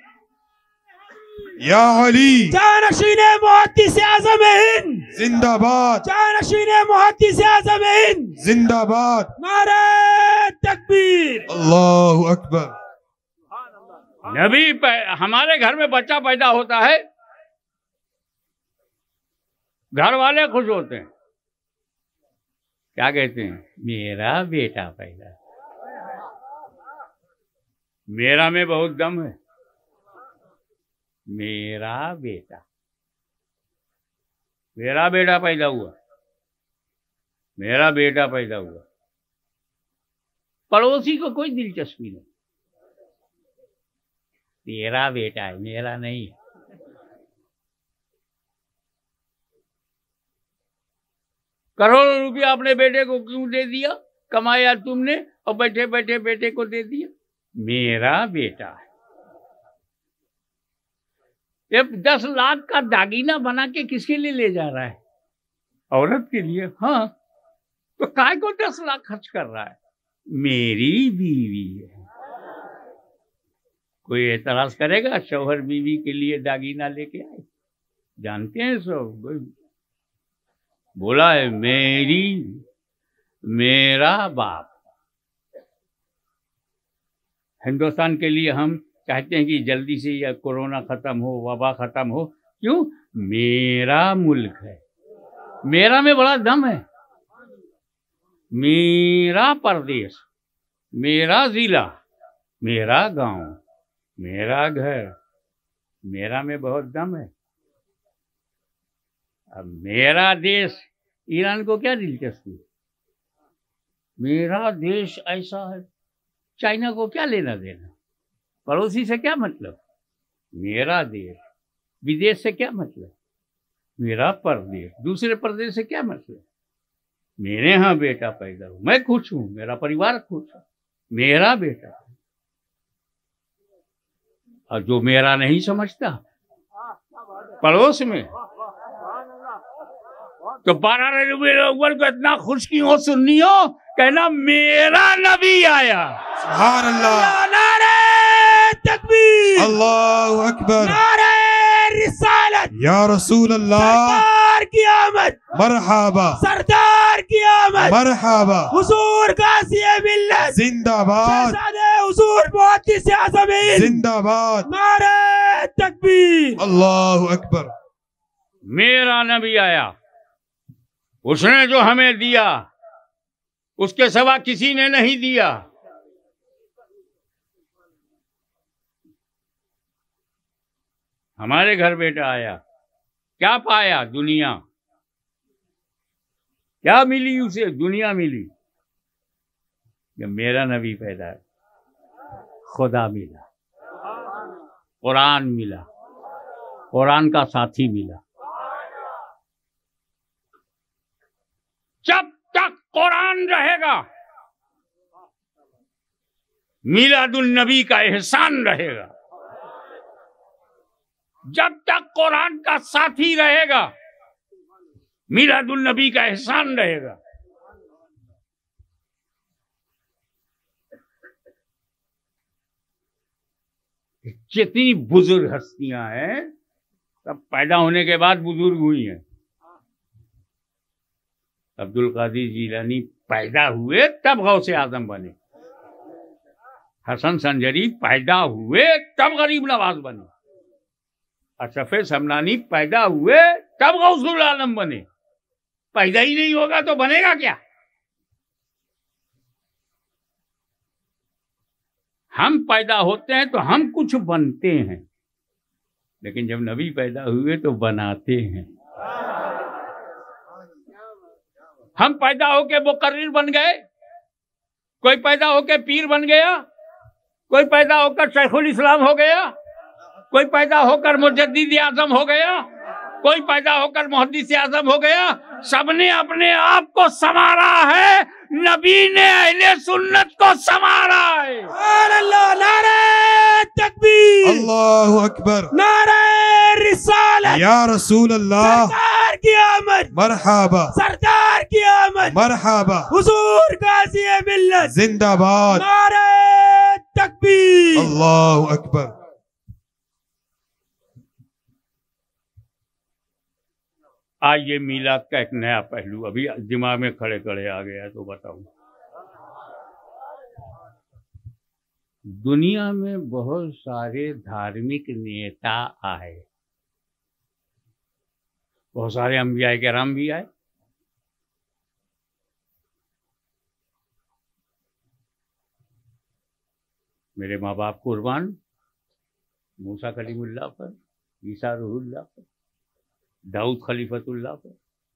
या अली जानशीने मुहद्दिस आज़म हिंद जिंदाबाद, जानशीने मुहद्दिस आज़म हिंद जिंदाबाद। नारे तकबीर, अल्लाहु अकबर। नबी हमारे घर में बच्चा पैदा होता है, घर वाले खुश होते हैं। क्या कहते हैं? मेरा बेटा पैदा। मेरा में बहुत दम है, मेरा बेटा, मेरा बेटा पैदा हुआ, मेरा बेटा पैदा हुआ। पड़ोसी को कोई दिलचस्पी नहीं, तेरा बेटा है, मेरा नहीं। करोड़ों रुपया अपने बेटे को क्यों दे दिया? कमाया तुमने और बैठे बैठे बेटे को दे दिया। मेरा बेटा है। ये दस लाख का दागीना बना के किसके लिए ले जा रहा है? औरत के लिए। हाँ, तो काय को दस लाख खर्च कर रहा है? मेरी बीवी है। कोई एतराज करेगा? शौहर बीवी के लिए दागीना लेके आए, जानते हैं सब। बोला है मेरी, मेरा बाप। हिंदुस्तान के लिए हम चाहते हैं कि जल्दी से यह कोरोना खत्म हो, वबा खत्म हो। क्यों? मेरा मुल्क है, मेरा में बड़ा दम है। मेरा प्रदेश, मेरा जिला, मेरा गांव, मेरा घर, मेरा में बहुत दम है। अब मेरा देश, ईरान को क्या दिलचस्पी? मेरा देश ऐसा है, चाइना को क्या लेना देना? पड़ोसी से क्या मतलब? मेरा देश, विदेश से क्या मतलब? मेरा प्रदेश, दूसरे प्रदेश से क्या मतलब? मेरे यहाँ बेटा पैदा हो, मैं खुश हूँ, मेरा परिवार खुश है, मेरा बेटा। और जो मेरा नहीं समझता पड़ोस में, तो बारह रबीउल अव्वल को इतना खुश क्यों हो? सुन्नी हो, कहना मेरा नबी आया। सुभान अल्लाह, नारे तकबीर, अल्लाहु अकबर। नारे रिसालत, या रसूल अल्लाह सरदार की आमद, मरहबा, सरदार की आमद, मरहबा। हुजूर गाज़ी मिल्लत जिंदाबाद, शहजादे हुजूर मुहद्दिस आज़म हिंद जिंदाबाद। नारे तकबीर, अल्लाहु अकबर। मेरा नबी आया, उसने जो हमें दिया उसके सिवा किसी ने नहीं दिया। हमारे घर बेटा आया, क्या पाया? दुनिया। क्या मिली उसे? दुनिया मिली। जब मेरा नबी पैदा है, खुदा मिला, कुरान मिला, कुरान का साथी मिला। जब तक कुरान रहेगा, मिलादुल नबी का एहसान रहेगा। जब तक कुरान का साथी रहेगा, मिलादुल नबी का एहसान रहेगा। जितनी बुजुर्ग हस्तियां हैं सब पैदा होने के बाद बुजुर्ग हुई हैं। अब्दुल कादिर जीलानी पैदा हुए तब गौसे आजम बने, हसन संजरी पैदा हुए तब गरीब नवाज बने, अशरफ समनानी पैदा हुए तब गौसुल आलम बने। पैदा ही नहीं होगा तो बनेगा क्या? हम पैदा होते हैं तो हम कुछ बनते हैं, लेकिन जब नबी पैदा हुए तो बनाते हैं। हम पैदा होके मुकर्रिर बन गए, कोई पैदा होके पीर बन गया, कोई पैदा होकर शेखुल इस्लाम हो गया, कोई पैदा होकर मुजद्दिद आजम हो गया, कोई पैदा होकर मुहद्दिस आजम हो गया। सबने अपने आप को संवारा है, नबी ने अहले सुन्नत को संवारा है। अल्लाह, नारे तकबीर, अल्लाहु अकबर, नारे रिसालत, या रसूल अल्लाह, सरदार की आमद, मरहबा, सरदार की आमद, मरहबा, हुजूर गाज़ी मिल्लत जिंदाबाद, नारे तकबीर, अल्लाहु अकबर। आज ये मीलाद का एक नया पहलू अभी दिमाग में खड़े खड़े आ गया तो बताऊं। दुनिया में बहुत सारे धार्मिक नेता आए, बहुत सारे अंबिया किराम भी आए, मेरे माँ बाप कुर्बान मूसा कलीमुल्लाह पर, ईसा रूहुल्लाह पर, दाऊद खलीफतुल्लाह पर,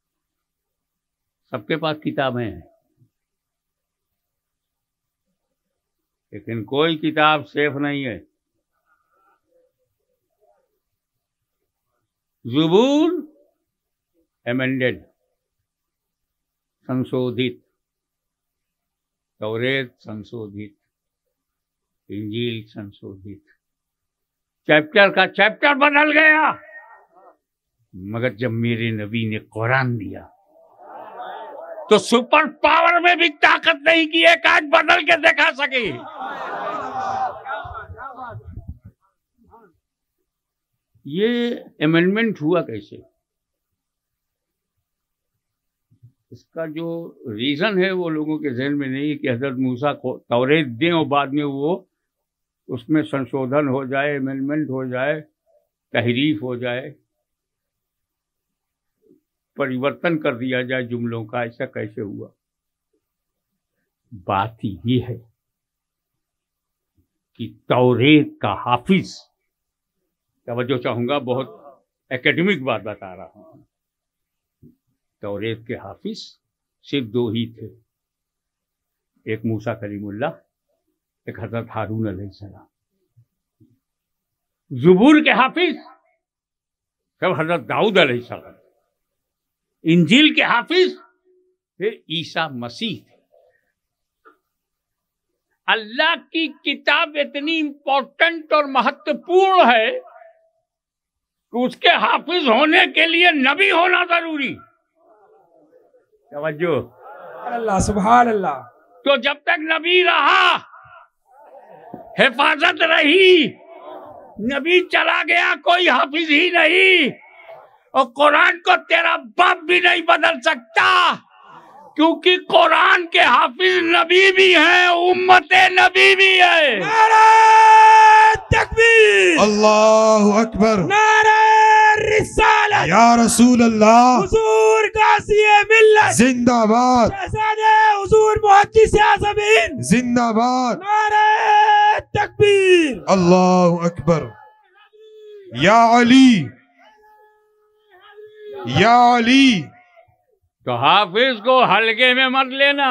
सबके पास किताबें हैं, लेकिन कोई किताब सेफ नहीं है। ज़ुबूर एमेंडेड, संशोधित, तौरेत संशोधित, इंजील संशोधित, चैप्टर का चैप्टर बदल गया। मगर जब मेरे नबी ने कुरान दिया तो सुपर पावर में भी ताकत नहीं की एक आज बदल के दिखा सके। ये अमेंडमेंट हुआ कैसे? इसका जो रीजन है वो लोगों के जहन में नहीं है कि हजरत मूसा को तौरेत दें और बाद में वो उसमें संशोधन हो जाए, अमेंडमेंट हो जाए, तहरीफ हो जाए, परिवर्तन कर दिया जाए जुमलों का। ऐसा कैसे हुआ? बात ये है कि तौरेत का हाफिज, तवज्जो चाहूंगा, बहुत एकेडमिक बात बता रहा हूं, तौरेत के हाफिज सिर्फ दो ही थे, एक मूसा कलीमुल्लाह, एक हजरत हारून अलैहिस्सलाम। ज़ुबूर के हाफिज सब हजरत दाऊद अलैहिस्सलाम, इंजील के हाफिज फिर ईसा मसीह थे। अल्लाह की किताब इतनी इंपॉर्टेंट और महत्वपूर्ण है कि उसके हाफिज होने के लिए नबी होना जरूरी। तवज्जो, अल्लाह, सुभान अल्लाह। तो जब तक नबी रहा, हिफाजत रही, नबी चला गया, कोई हाफिज ही नहीं। और कुरान को तेरा बाप भी नहीं बदल सकता, क्योंकि कुरान के हाफिज नबी भी हैं, उम्मते नबी भी है। नारे तकबीर, अल्लाहु अकबर, नारे रिसालत, या रसूल अल्लाह, हुजूर गाज़ी मिल्लत जिंदाबाद, शहज़ादे हुजूर मुहद्दिस आज़मीन जिंदाबाद, नारे तकबीर, अल्लाहु अकबर। या अली, या अली। तो हाफिज को हल्के में मत लेना।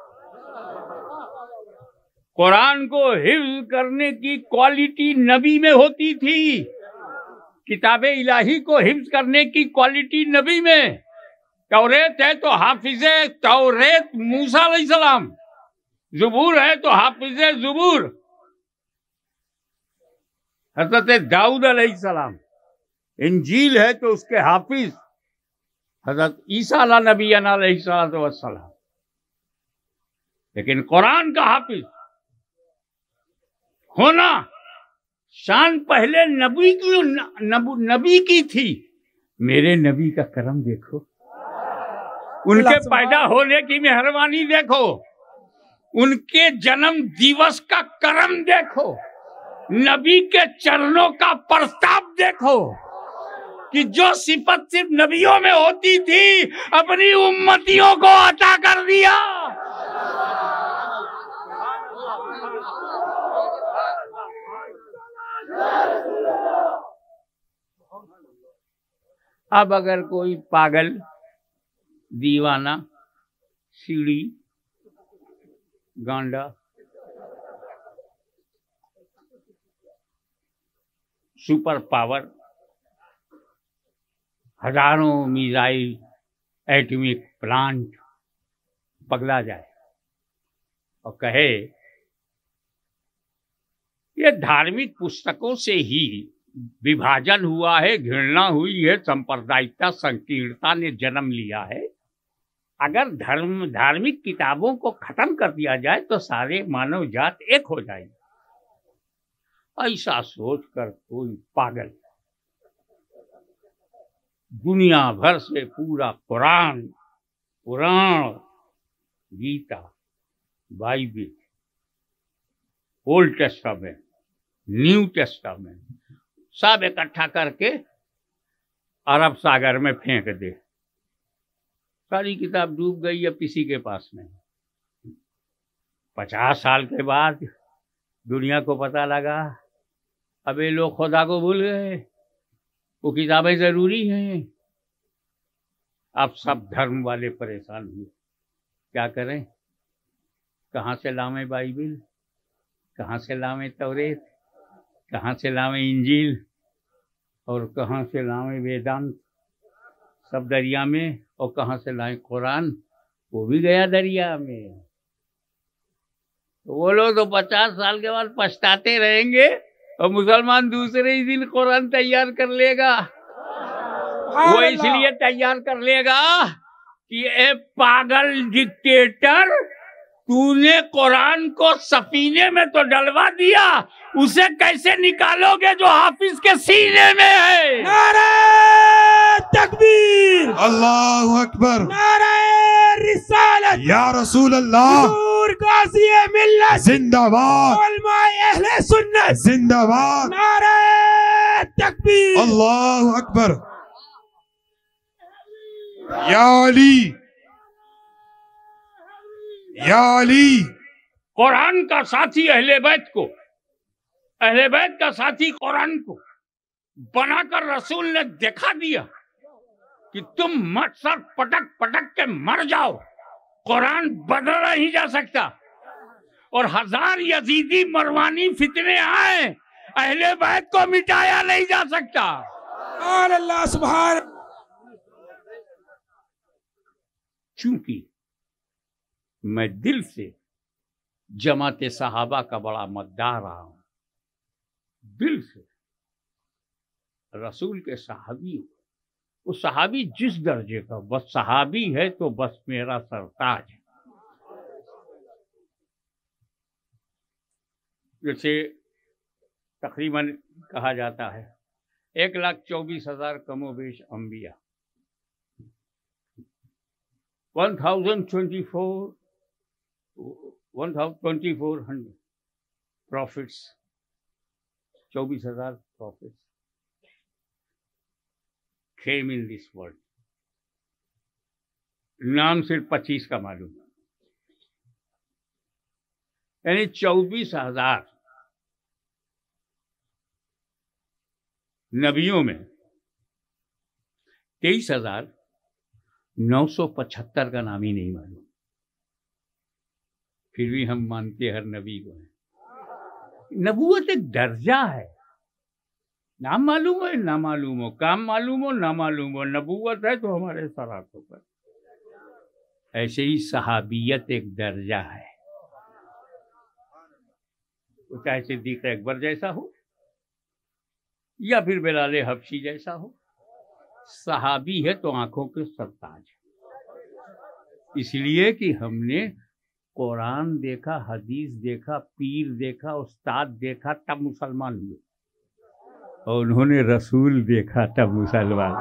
कुरान को हिफ्ज करने की क्वालिटी नबी में होती थी, किताबे इलाही को हिफ्ज करने की क्वालिटी नबी में। तौरेत है तो हाफिजे तौरेत मूसा अलैहिस्सलाम, ज़ुबूर है तो हाफिजे ज़ुबूर हजरत दाऊद अलैहिस्सलाम, इंजील है तो उसके हाफिज हजरत ईसा अला नबीना अलैहिस्सलातु वस्सलाम। लेकिन कुरान का हाफिज होना शान पहले नबी की नब, नबी की थी। मेरे नबी का करम देखो, उनके पैदा होने की मेहरबानी देखो, उनके जन्म दिवस का करम देखो, नबी के चरणों का प्रस्ताव देखो कि जो सिफत सिर्फ नबियों में होती थी अपनी उम्मतियों को अता कर दिया। अब अगर कोई पागल, दीवाना, सीढ़ी, गांडा, सुपर पावर, हजारों मिसाइल, एटॉमिक प्लांट पगला जाए और कहे ये धार्मिक पुस्तकों से ही विभाजन हुआ है, घृणा हुई है, सांप्रदायिकता, संकीर्णता ने जन्म लिया है, अगर धर्म धार्मिक किताबों को खत्म कर दिया जाए तो सारे मानव जात एक हो जाएगी। ऐसा सोचकर कोई पागल दुनिया भर से पूरा Quran, Puran, Gita, Bible, Old Testament, New Testament सब इकट्ठा करके अरब सागर में फेंक दे, सारी किताब डूब गई, अब किसी के पास नहीं। पचास साल के बाद दुनिया को पता लगा अब ये लोग खुदा को भूल गए, वो किताबें जरूरी हैं। अब सब धर्म वाले परेशान हुए, क्या करें, कहाँ से लावें बाइबिल, कहाँ से लावें तौरेत, कहाँ से लावें इंजील और कहाँ से लावें वेदांत, सब दरिया में, और कहाँ से लाएं कुरान, वो भी गया दरिया में। तो वो लोग तो पचास साल के बाद पछताते रहेंगे और मुसलमान दूसरे ही दिन कुरान तैयार कर लेगा। वो इसलिए तैयार कर लेगा कि ए पागल डिक्टेटर, तूने कुरान को सफीने में तो डलवा दिया, उसे कैसे निकालोगे जो हाफिज के सीने में है। नारे तकबीर, अल्लाहु अकबर, नारे रिसालत, या रसूल अल्लाह, हुजूर गाज़ी मिल्लत जिंदाबाद, उलमाए अहले सुन्नत जिंदाबाद, नारे तकबीर, अल्लाहु अकबर, या अली, या अली। कुरान का साथी अहले बैत को, अहले बैत का साथी कुरान को बनाकर रसूल ने दिखा दिया कि तुम मत सर पटक पटक के मर जाओ, कुरान बदला नहीं जा सकता। और हजार यजीदी मरवानी फितने आए, अहले बैत को मिटाया नहीं जा सकता। सुभान अल्लाह, सुभान। चूंकि मैं दिल से जमाते सहाबा का बड़ा मद्दार रहा हूं, दिल से रसूल के सहाबी, वो सहाबी जिस दर्जे का, बस सहाबी है तो बस मेरा सरताज है। जैसे तकरीबन कहा जाता है एक लाख चौबीस हजार कमोबेश अंबिया, one thousand twenty four one thousand twenty four hundred prophets, चौबीस हजार prophets came in this world। नाम सिर्फ पच्चीस का मालूम, यानी चौबीस हजार नबियों में तेईस हजार नौ सौ पचहत्तर का नाम ही नहीं मालूम, फिर भी हम मानते हर नबी को है। नबूवत एक दर्जा है, नाम मालूम हो ना मालूम हो, काम मालूम हो ना मालूम हो, नबूवत है तो हमारे सर हाथों पर। ऐसे ही सहाबियत एक दर्जा है, वो चाहे सिद्दीक अकबर जैसा हो या फिर बिलाल हबशी जैसा हो, सहाबी है तो आंखों के सरताज है। इसलिए कि हमने कुरान देखा, हदीस देखा, पीर देखा, उस्ताद देखा, तब मुसलमान हुए। और उन्होंने रसूल देखा तब मुसलमान।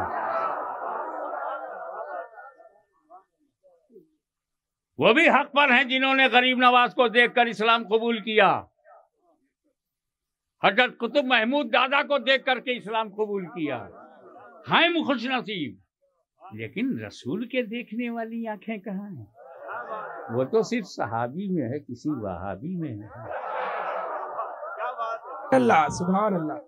वो भी हक पर हैं जिन्होंने गरीब नवाज को देखकर इस्लाम कबूल किया, हजरत कुतुब महमूद दादा को देख करके इस्लाम कबूल किया, हैं खुश नसीब। लेकिन रसूल के देखने वाली आंखें कहाँ हैं? वो तो सिर्फ सहाबी में है, किसी वहाबी में है। अल्लाह सुभान अल्लाह।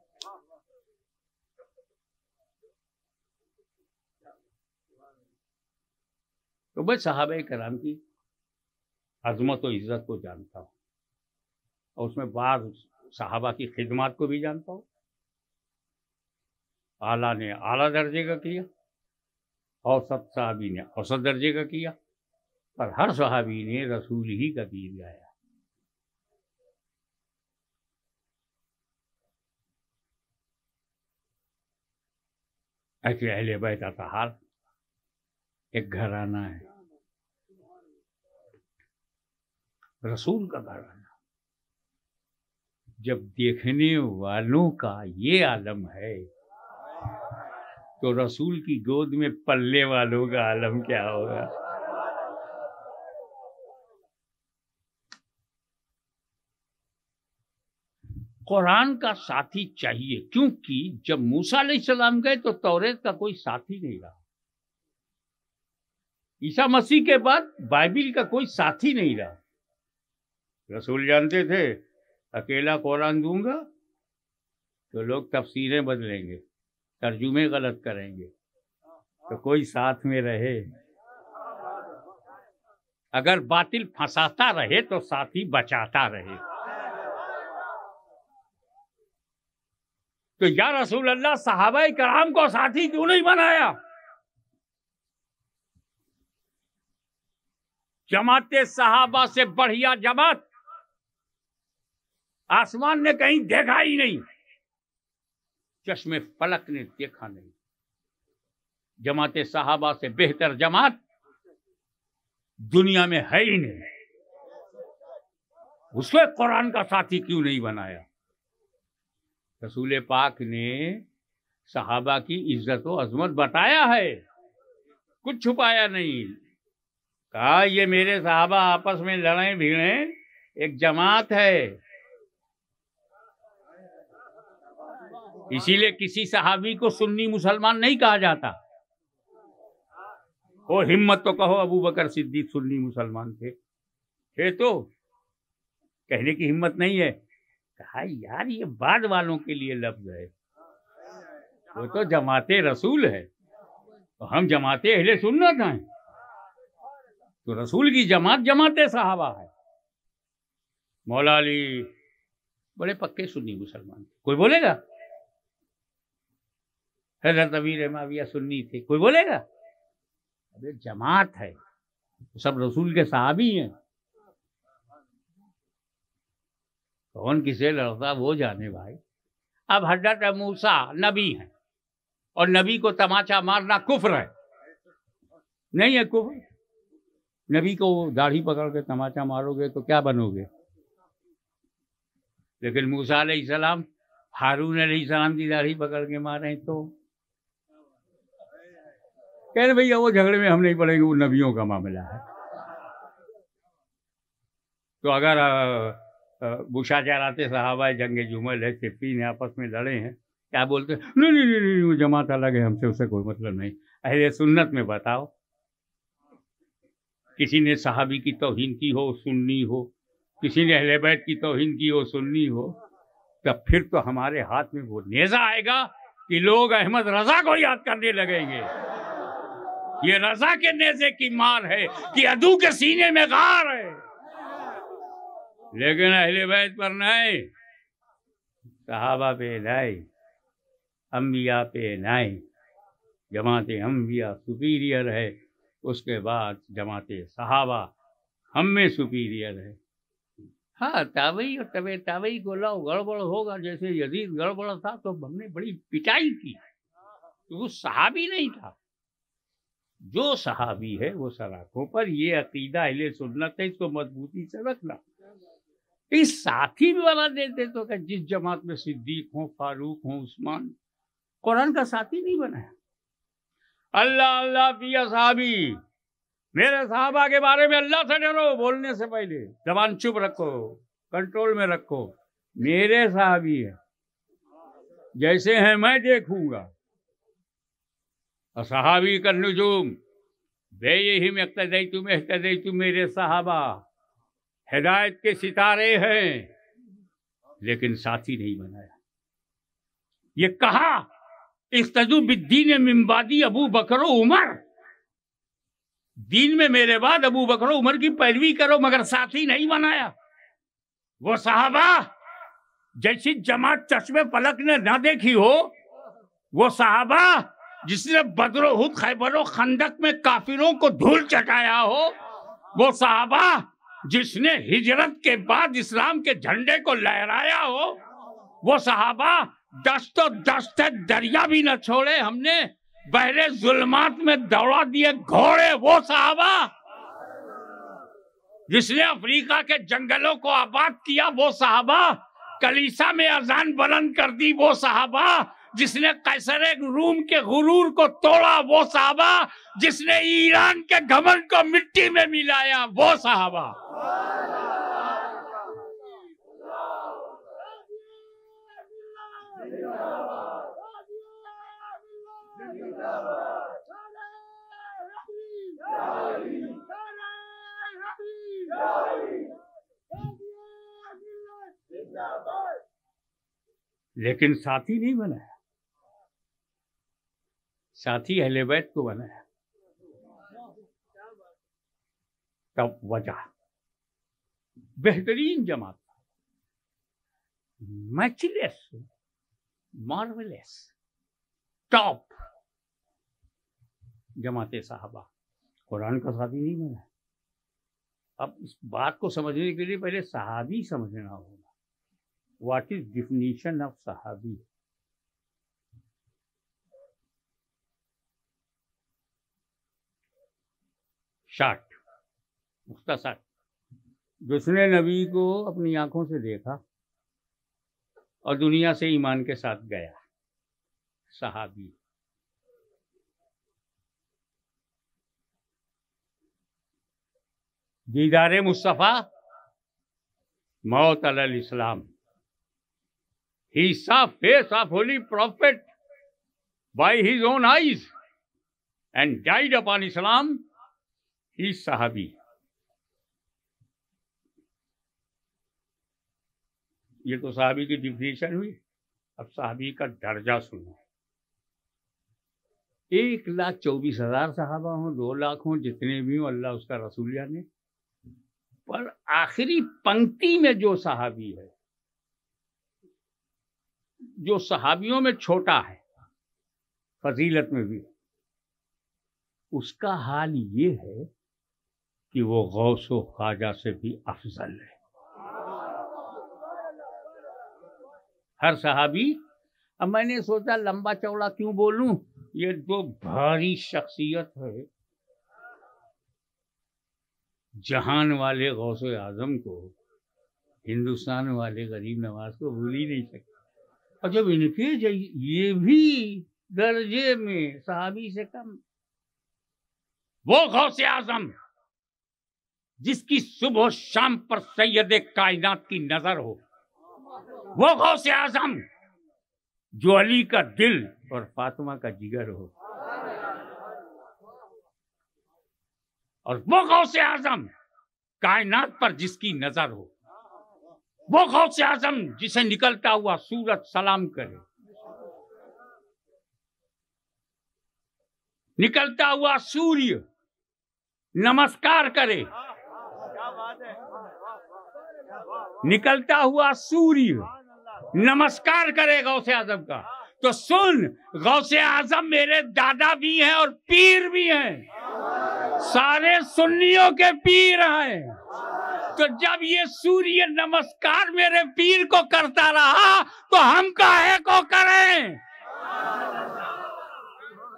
तो मैं सहाबे कराम की अजमत और इज्जत को जानता हूँ, और उसमें बाद सहाबा की खिदमत को भी जानता हूँ। आला ने आला दर्जे का किया, औसत सहाबी ने औसत दर्जे का किया, पर हर सहाबी ने रसूल ही का गीत गाया। ऐसे अहले बैत अतहार एक घराना है, रसूल का घराना। जब देखने वालों का ये आलम है तो रसूल की गोद में पलने वालों का आलम क्या होगा? कुरान का साथी चाहिए, क्योंकि जब मूसा अलैहिस्सलाम गए तो तौरेत का कोई साथी नहीं रहा। ईसा मसीह के बाद बाइबिल का कोई साथी नहीं रहा। रसूल जानते थे अकेला कुरान दूंगा तो लोग तफसीरें बदलेंगे, तर्जुमे गलत करेंगे, तो कोई साथ में रहे। अगर बातिल फंसाता रहे तो साथी बचाता रहे। तो या रसूल अल्लाह, सहाबा कराम को साथी क्यों नहीं बनाया? जमाते सहाबा से बढ़िया जमात आसमान ने कहीं देखा ही नहीं, चश्मे फलक ने देखा नहीं। जमाते सहाबा से बेहतर जमात दुनिया में है ही नहीं। उसको कुरान का साथी क्यों नहीं बनाया? रसूल पाक ने सहाबा की इज्जत और अजमत बताया है, कुछ छुपाया नहीं। कहा ये मेरे सहाबा आपस में लड़े भिड़े एक जमात है। इसीलिए किसी सहाबी को सुन्नी मुसलमान नहीं कहा जाता। वो हिम्मत तो कहो अबू बकर सिद्दीक सुन्नी मुसलमान थे, थे तो कहने की हिम्मत नहीं है। कहा यार ये बाद वालों के लिए लफ्ज है, वो तो जमाते रसूल है, तो हम जमाते अहले सुन्नत हैं। तो रसूल की जमात जमाते सहाबा है। मौला अली बड़े पक्के सुन्नी मुसलमान थे, कोई बोलेगा? हज़रत अमीर माविया सुन्नी थे, कोई बोलेगा? अबे जमात है, सब रसूल के सहाबी हैं। कौन किसे लड़ता वो जाने भाई। अब हज़रत मूसा नबी हैं और नबी को तमाचा मारना कुफ्र है, नहीं है कुफ्र? नबी को दाढ़ी पकड़ के तमाचा मारोगे तो क्या बनोगे? लेकिन मूसा अलैहिस्सलाम हारून अलैहिस्सलाम की दाढ़ी पकड़ के मारे तो कह रहे भैया वो झगड़े में हम नहीं पड़ेंगे, वो नबियों का मामला है। तो अगर बुशा चलाते सहाबा जंगे जुमल है, सिप्पी ने आपस में लड़े हैं, क्या बोलते? नहीं नहीं नहीं नहीं वो जमात अलग है, हमसे उससे कोई मतलब नहीं। अहले सुन्नत में बताओ किसी ने सहाबी की तौहीन की हो सुन्नी हो, किसी ने अहले बैत की तौहीन की हो सुन्नी हो, तब फिर तो हमारे हाथ में वो नेजा आएगा कि लोग अहमद रजा को याद करने लगेंगे। ये रजा के नेजे की मार है कि अदू के सीने में गार है। लेकिन अहले बैत पर नहीं, सहाबा पे नहीं, अंबिया पे नहीं। जमाते अंबिया सुपीरियर है, उसके बाद जमाते सहाबा हम में सुपीरियर है। हाँ ताबई और तबे ताबई को लाओ गड़बड़ होगा, जैसे यजीद गड़बड़ था तो हमने बड़ी पिटाई की, तो वो सहाबी नहीं था। जो सहाबी है वो सराखों पर। ये अकीदा अहले सुन्नत है, इसको मजबूती से रखना। इस साथी भी वाला देते तो क्या जिस जमात में सिद्दीक हो, फारूक हो, उस्मान, कुरान का साथी नहीं बनाया। अल्लाह अल्लाह फी असहाबी, मेरे साहबा के बारे में अल्लाह से डरो, बोलने से पहले जबान चुप रखो, कंट्रोल में रखो। मेरे साहबी है, जैसे हैं मैं देखूंगा। असहाबी का नुजूम वे यही में इख्तदई तुम इख्तदई तुम, मेरे साहबा हिदायत के सितारे हैं, लेकिन साथी नहीं बनाया। ये कहा इख्तदू बिद्दीन मिन बादी अबू बकर उमर, दीन में मेरे बाद अबू बकर उमर की पैरवी करो, मगर साथी नहीं बनाया। वो साहबा जैसी जमात चश्मे पलक ने ना देखी हो, वो साहबा जिसने बदर उहुद खैबर और खंदक में काफिरों को धूल चटाया हो, वो साहबा जिसने हिजरत के बाद इस्लाम के झंडे को लहराया हो, वो साहबा दस्त दस्त दरिया भी न छोड़े, हमने बहरे जुल्मात में दौड़ा दिए घोड़े, वो साहबा जिसने अफ्रीका के जंगलों को आबाद किया, वो साहबा कलीसा में अजान बुलंद कर दी, वो साहबा जिसने कैसर रूम के गुरूर को तोड़ा, वो साहबा जिसने ईरान के घमंड को मिट्टी में मिलाया, वो साहबा। लेकिन साथी नहीं बनाया, साथी अहले बैत को बनाया। तब वजह बेहतरीन जमात, मैचलेस, मार्वेलस, टॉप जमाते साहबा, कुरान का साथी नहीं बनाया। अब इस बात को समझने के लिए पहले सहाबी समझना होगा। व्हाट इज डिफिनीशन ऑफ सहाबी? शार्ट, मुख्तसर, जिसने नबी को अपनी आंखों से देखा और दुनिया से ईमान के साथ गया, सहाबी। दीदारे मुस्तफा, मौत अलल इस्लाम। He saw face of holy prophet by his own eyes and died upon Islam. He is Sahabi. ये तो साहबी की डिफिनेशन हुई। अब साहबी का दर्जा सुनो। एक लाख चौबीस हजार साहबा हो, दो लाख हो, जितने भी हो, अल्लाह उसका रसूल जाने। पर आखिरी पंक्ति में जो साहबी है, जो सहाबियों में छोटा है फजीलत में भी, उसका हाल ये है कि वो गौसो ख्वाजा से भी अफजल है। हर सहाबी, अब मैंने सोचा लंबा चौड़ा क्यों बोलूं, ये तो भारी शख्सियत है। जहान वाले गौसो आजम को हिंदुस्तान वाले गरीब नवाज को भूल ही नहीं सकते। और जब इनके ये भी दर्जे में सहाबी से कम, वो गौसे आजम जिसकी सुबह शाम पर सैयद कायनात की नजर हो, वो गौसे आजम जो अली का दिल और फातिमा का जिगर हो, और वो गौसे आजम कायनात पर जिसकी नजर हो, वो गौसे आजम जिसे निकलता हुआ सूरज सलाम करे, निकलता हुआ सूर्य नमस्कार करे, निकलता हुआ सूर्य नमस्कार करे गौसे आजम का। तो सुन, गौसे आजम मेरे दादा भी हैं और पीर भी हैं, सारे सुन्नियों के पीर हैं। तो जब ये सूर्य नमस्कार मेरे पीर को करता रहा, तो हम काहे को करें?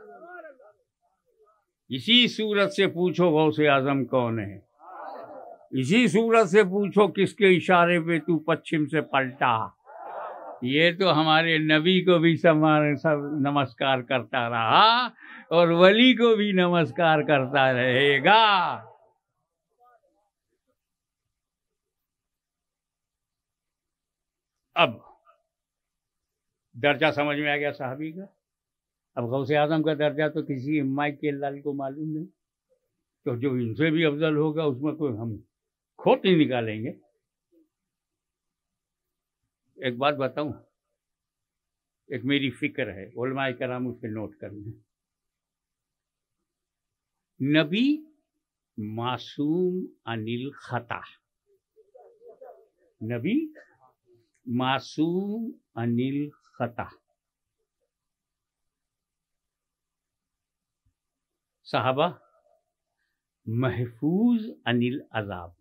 इसी सूरत से पूछो गौसे आजम कौन है। इसी सूरत से पूछो किसके इशारे पे तू पश्चिम से पलटा। ये तो हमारे नबी को भी समारे सब नमस्कार करता रहा और वली को भी नमस्कार करता रहेगा। अब दर्जा समझ में आ गया साहबी का। अब गौसे आजम का दर्जा तो किसी इम्मा के लाल को मालूम नहीं, तो जो इनसे भी अफजल होगा उसमें कोई हम खोट नहीं निकालेंगे। एक बात बताऊं, एक मेरी फिक्र है, उलमाए कराम उसे नोट कर लें। नबी मासूम अनिल खता, नबी मासूम अनिल खता, साहबा महफूज अनिल अजाब।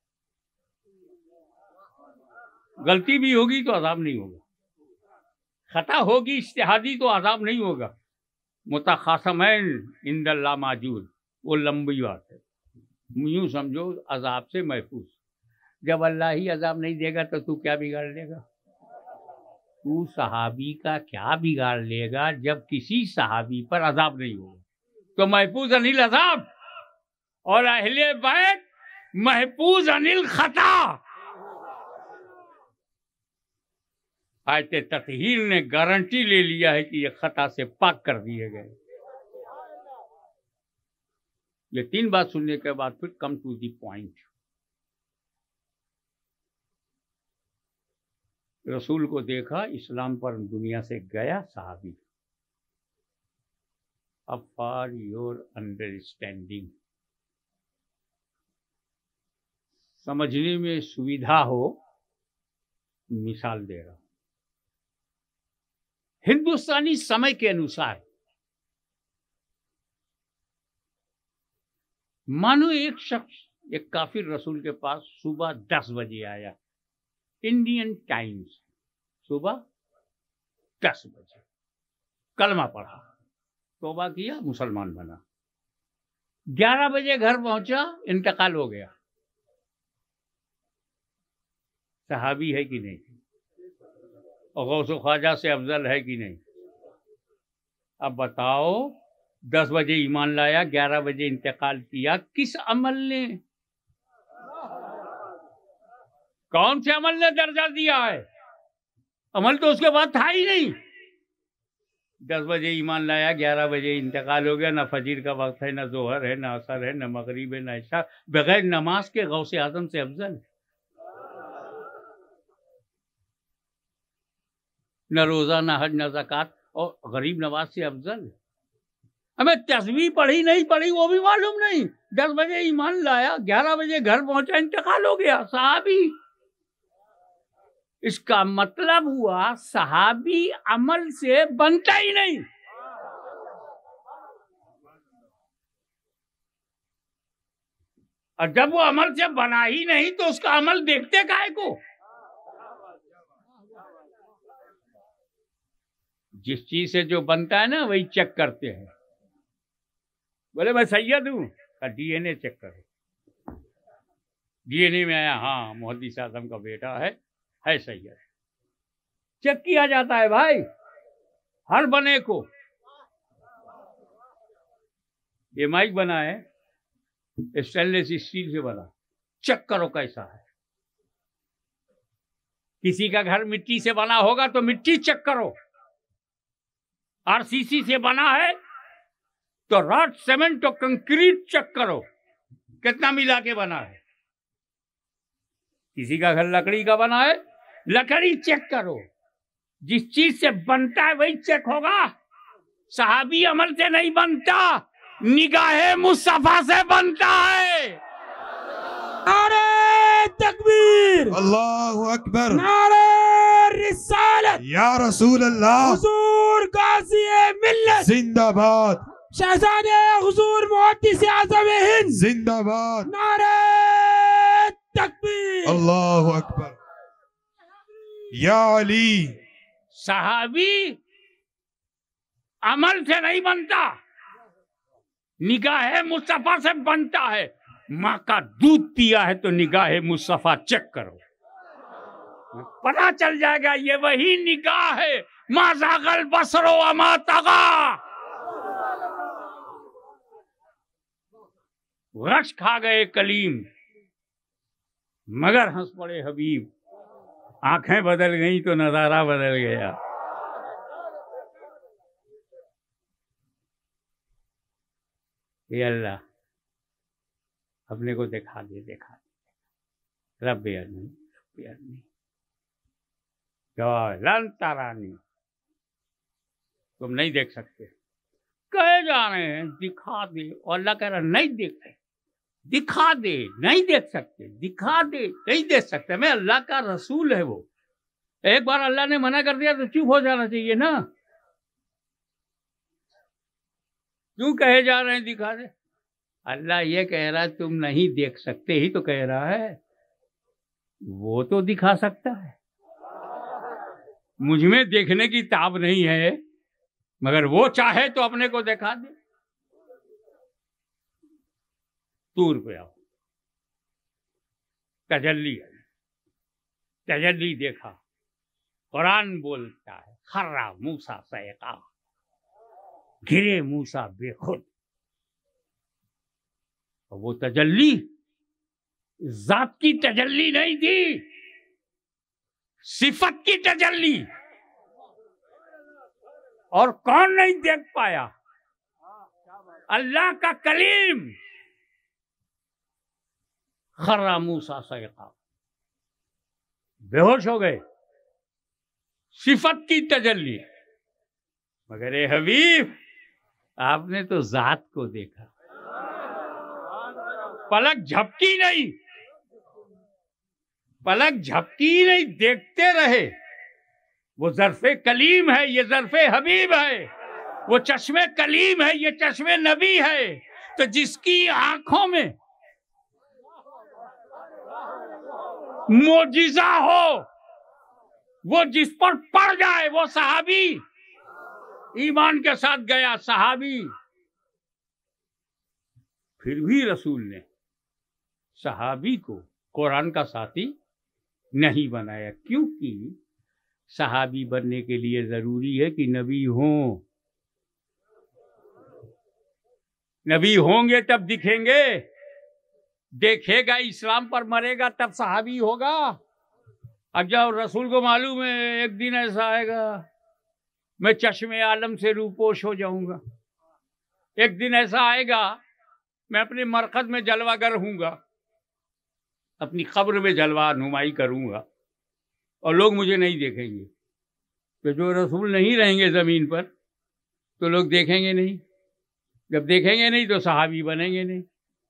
गलती भी होगी तो अजाब नहीं होगा, खता होगी इज्तिहादी तो अजाब नहीं होगा। मुतखासमैन इंदल्ला माजूद, वो लंबी बात है। यूं समझो अजाब से महफूज। जब अल्लाह ही अजाब नहीं देगा तो तू क्या बिगाड़ लेगा? तू सहाबी का क्या बिगाड़ लेगा जब किसी सहाबी पर अजाब नहीं होगा? तो महफूज अनिल अजाब और अहले बैत महफूज अनिल खता। आयते ततहीर ने गारंटी ले लिया है कि ये खता से पाक कर दिए गए। ये तीन बात सुनने के बाद फिर कम टू दी पॉइंट। रसूल को देखा, इस्लाम पर दुनिया से गया साहबी। अब फॉर योर अंडरस्टैंडिंग, समझने में सुविधा हो, मिसाल दे रहा हूं। हिंदुस्तानी समय के अनुसार मानो एक शख्स, एक काफिर रसूल के पास सुबह दस बजे आया, इंडियन टाइम्स, सुबह दस बजे कलमा पढ़ा, तौबा किया, मुसलमान बना। ग्यारह बजे घर पहुंचा, इंतकाल हो गया। सहाबी है कि नहीं? और गौसो ख्वाजा से अफजल है कि नहीं? अब बताओ, दस बजे ईमान लाया, ग्यारह बजे इंतकाल किया, किस अमल ने, कौन से अमल ने दर्जा दिया है? अमल तो उसके बाद था ही नहीं। दस बजे ईमान लाया, ग्यारह बजे इंतकाल हो गया। ना फजीर का वक्त है, ना जोहर है, ना असर है, ना मगरिब है, ना इशा। बगैर नमाज के गौसे आजम से अफजल, न रोजा, न हज, न ज़कात, और गरीब नवाज से अफजल। हमें तस्वीर पढ़ी नहीं पढ़ी वो भी मालूम नहीं। दस बजे ईमान लाया, ग्यारह बजे घर पहुंचा, इंतकाल हो गया। सहाबी, इसका मतलब हुआ सहाबी अमल से बनता ही नहीं। और जब वो अमल से बना ही नहीं तो उसका अमल देखते काहे को? जिस चीज से जो बनता है ना वही चेक करते हैं। बोले मैं सैयद हूं, डीएनए चेक करो। डीएनए में आया, हाँ मुहद्दिस आजम का बेटा है है सैयद। चेक किया जाता है भाई हर बने को। ये माइक बना है स्टेनलेस स्टील से बना, चेक करो कैसा है। किसी का घर मिट्टी से बना होगा तो मिट्टी चेक करो। आरसीसी से बना है तो रॉड, सीमेंट और कंक्रीट चेक करो कितना मिला के बना है। किसी का घर लकड़ी का बना है, लकड़ी चेक करो। जिस चीज से बनता है वही चेक होगा। सहाबी अमल से नहीं बनता, निगाहे मुस्तफा से बनता है। नारे तकबीर, अल्लाहु अकबर, नारे रिसालत, या रसूल अल्लाह, हुजूर गाज़ी मिल्लत जिंदाबाद, शहजादे हुजूर मुहद्दिस आज़म हिंद जिंदाबाद, नारे तकबीर, अल्लाहु अकबर, या अली। सहाबी अमल से नहीं बनता, निगाहे मुस्तफा से बनता है। माँ का दूध पिया है तो निगाह मुस्तफा चेक करो, पता चल जाएगा ये वही निगाह है। मा ज़ागल बसरो अमा तगा, रश खा गए कलीम मगर हंस पड़े हबीब। आंखें बदल गई तो नजारा बदल गया। ये अल्लाह अपने को दिखा दे, दिखा दे। रब्बे अर्नी, रब्बे अर्नी, लन तरानी, तुम नहीं देख सकते। कहे जा रहे हैं दिखा दे, और अल्लाह कह रहा नहीं देख सकते, दिखा दे, नहीं देख सकते, दिखा दे, नहीं देख सकते। मैं अल्लाह का रसूल है वो। एक बार अल्लाह ने मना कर दिया तो चुप हो जाना चाहिए ना। क्यों कहे जा रहे हैं दिखा दे? अल्लाह ये कह रहा है तुम नहीं देख सकते ही तो कह रहा है, वो तो दिखा सकता है। मुझ में देखने की ताब नहीं है, मगर वो चाहे तो अपने को दिखा दे। तूर पे आओ, तजल्ली है, तजल्ली देखा। कुरान बोलता है खर्रा मूसा सैका, गिरे मूसा बेखुद। और वो तजल्ली जात की तजल्ली नहीं थी, सिफत की तजल्ली। और कौन नहीं देख पाया? अल्लाह का कलीम खर्रा मूसा सैका, बेहोश हो गए। सिफत की तजल्ली। मगर ए हबीब, आपने तो जात को देखा, पलक झपकी नहीं, पलक झपकी नहीं, देखते रहे। वो ज़र्फ़े कलीम है, ये ज़र्फ़े हबीब है। वो चश्मे कलीम है, ये चश्मे नबी है। तो जिसकी आंखों में मोजिज़ा हो, वो जिस पर पड़ जाए वो सहाबी ईमान के साथ गया, सहाबी। फिर भी रसूल ने सहाबी को कुरान का साथी नहीं बनाया, क्योंकि सहाबी बनने के लिए जरूरी है कि नबी हों। नबी होंगे तब दिखेंगे, देखेगा इस्लाम पर मरेगा तब सहाबी होगा। अब जब रसूल को मालूम है एक दिन ऐसा आएगा मैं चश्मे आलम से रूपोश हो जाऊंगा, एक दिन ऐसा आएगा मैं अपने मरकज में जलवागर हूँगा, अपनी कब्र में जलवा नुमाई करूँगा और लोग मुझे नहीं देखेंगे। तो जो रसूल नहीं रहेंगे ज़मीन पर तो लोग देखेंगे नहीं, जब देखेंगे नहीं तो सहाबी बनेंगे नहीं।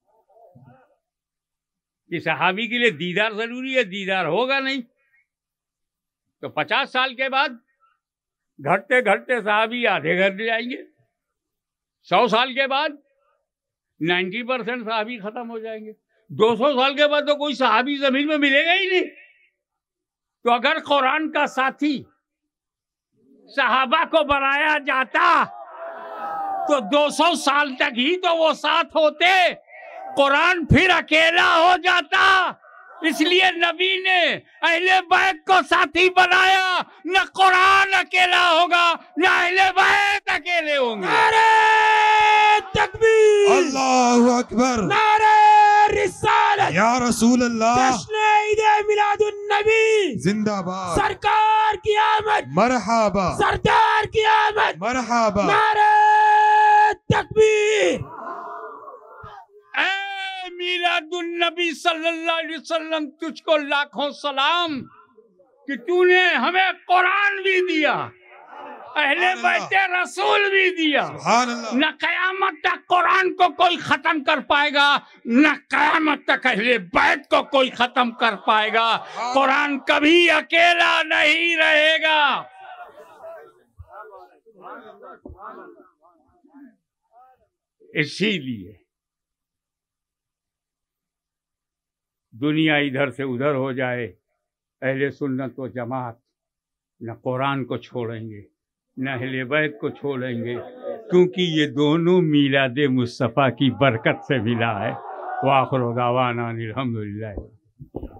कि सहाबी के लिए दीदार ज़रूरी है, दीदार होगा नहीं तो पचास साल के बाद घटते घटते सहाबी आधे घर जाएंगे, सौ साल के बाद नब्बे परसेंट सहाबी खत्म हो जाएंगे, दो सौ साल के बाद तो कोई सहाबी जमीन में मिलेगा ही नहीं। तो अगर कुरान का साथी सहाबा को बनाया जाता तो दो सौ साल तक ही तो वो साथ होते, कुरान फिर अकेला हो जाता। इसलिए नबी ने अहले बैत को साथी बनाया। न कुरान अकेला होगा न अहले बैत अकेले होंगे। नारे तकबीर, अल्लाहु अकबर, नारे रिसालत, या रसूल अल्लाह, जश्न ईद मिलादुन नबी जिंदाबाद, सरकार की आमद, मरहबा, सरदार की आमद, मरहबा, नारे तकबीर। ऐ मिलादुन नबी सल्लल्लाहु अलैहि वसल्लम, तुझको लाखों सलाम कि तूने हमें कुरान भी दिया, अहले बैते रसूल भी दिया। सुभान अल्लाह। न कयामत तक कुरान को कोई खत्म कर पाएगा, न कयामत तक अहले बैत को कोई खत्म कर पाएगा। कुरान कभी अकेला नहीं रहेगा। इसीलिए दुनिया इधर से उधर हो जाए, अहले सुन्नत व जमात न कुरान को छोड़ेंगे न अहले बैत को छोड़ेंगे, क्योंकि ये दोनों मीलादे मुस्तफ़ा की बरकत से मिला है। वाखिर दावाना अनिल हम्दुलिल्लाह।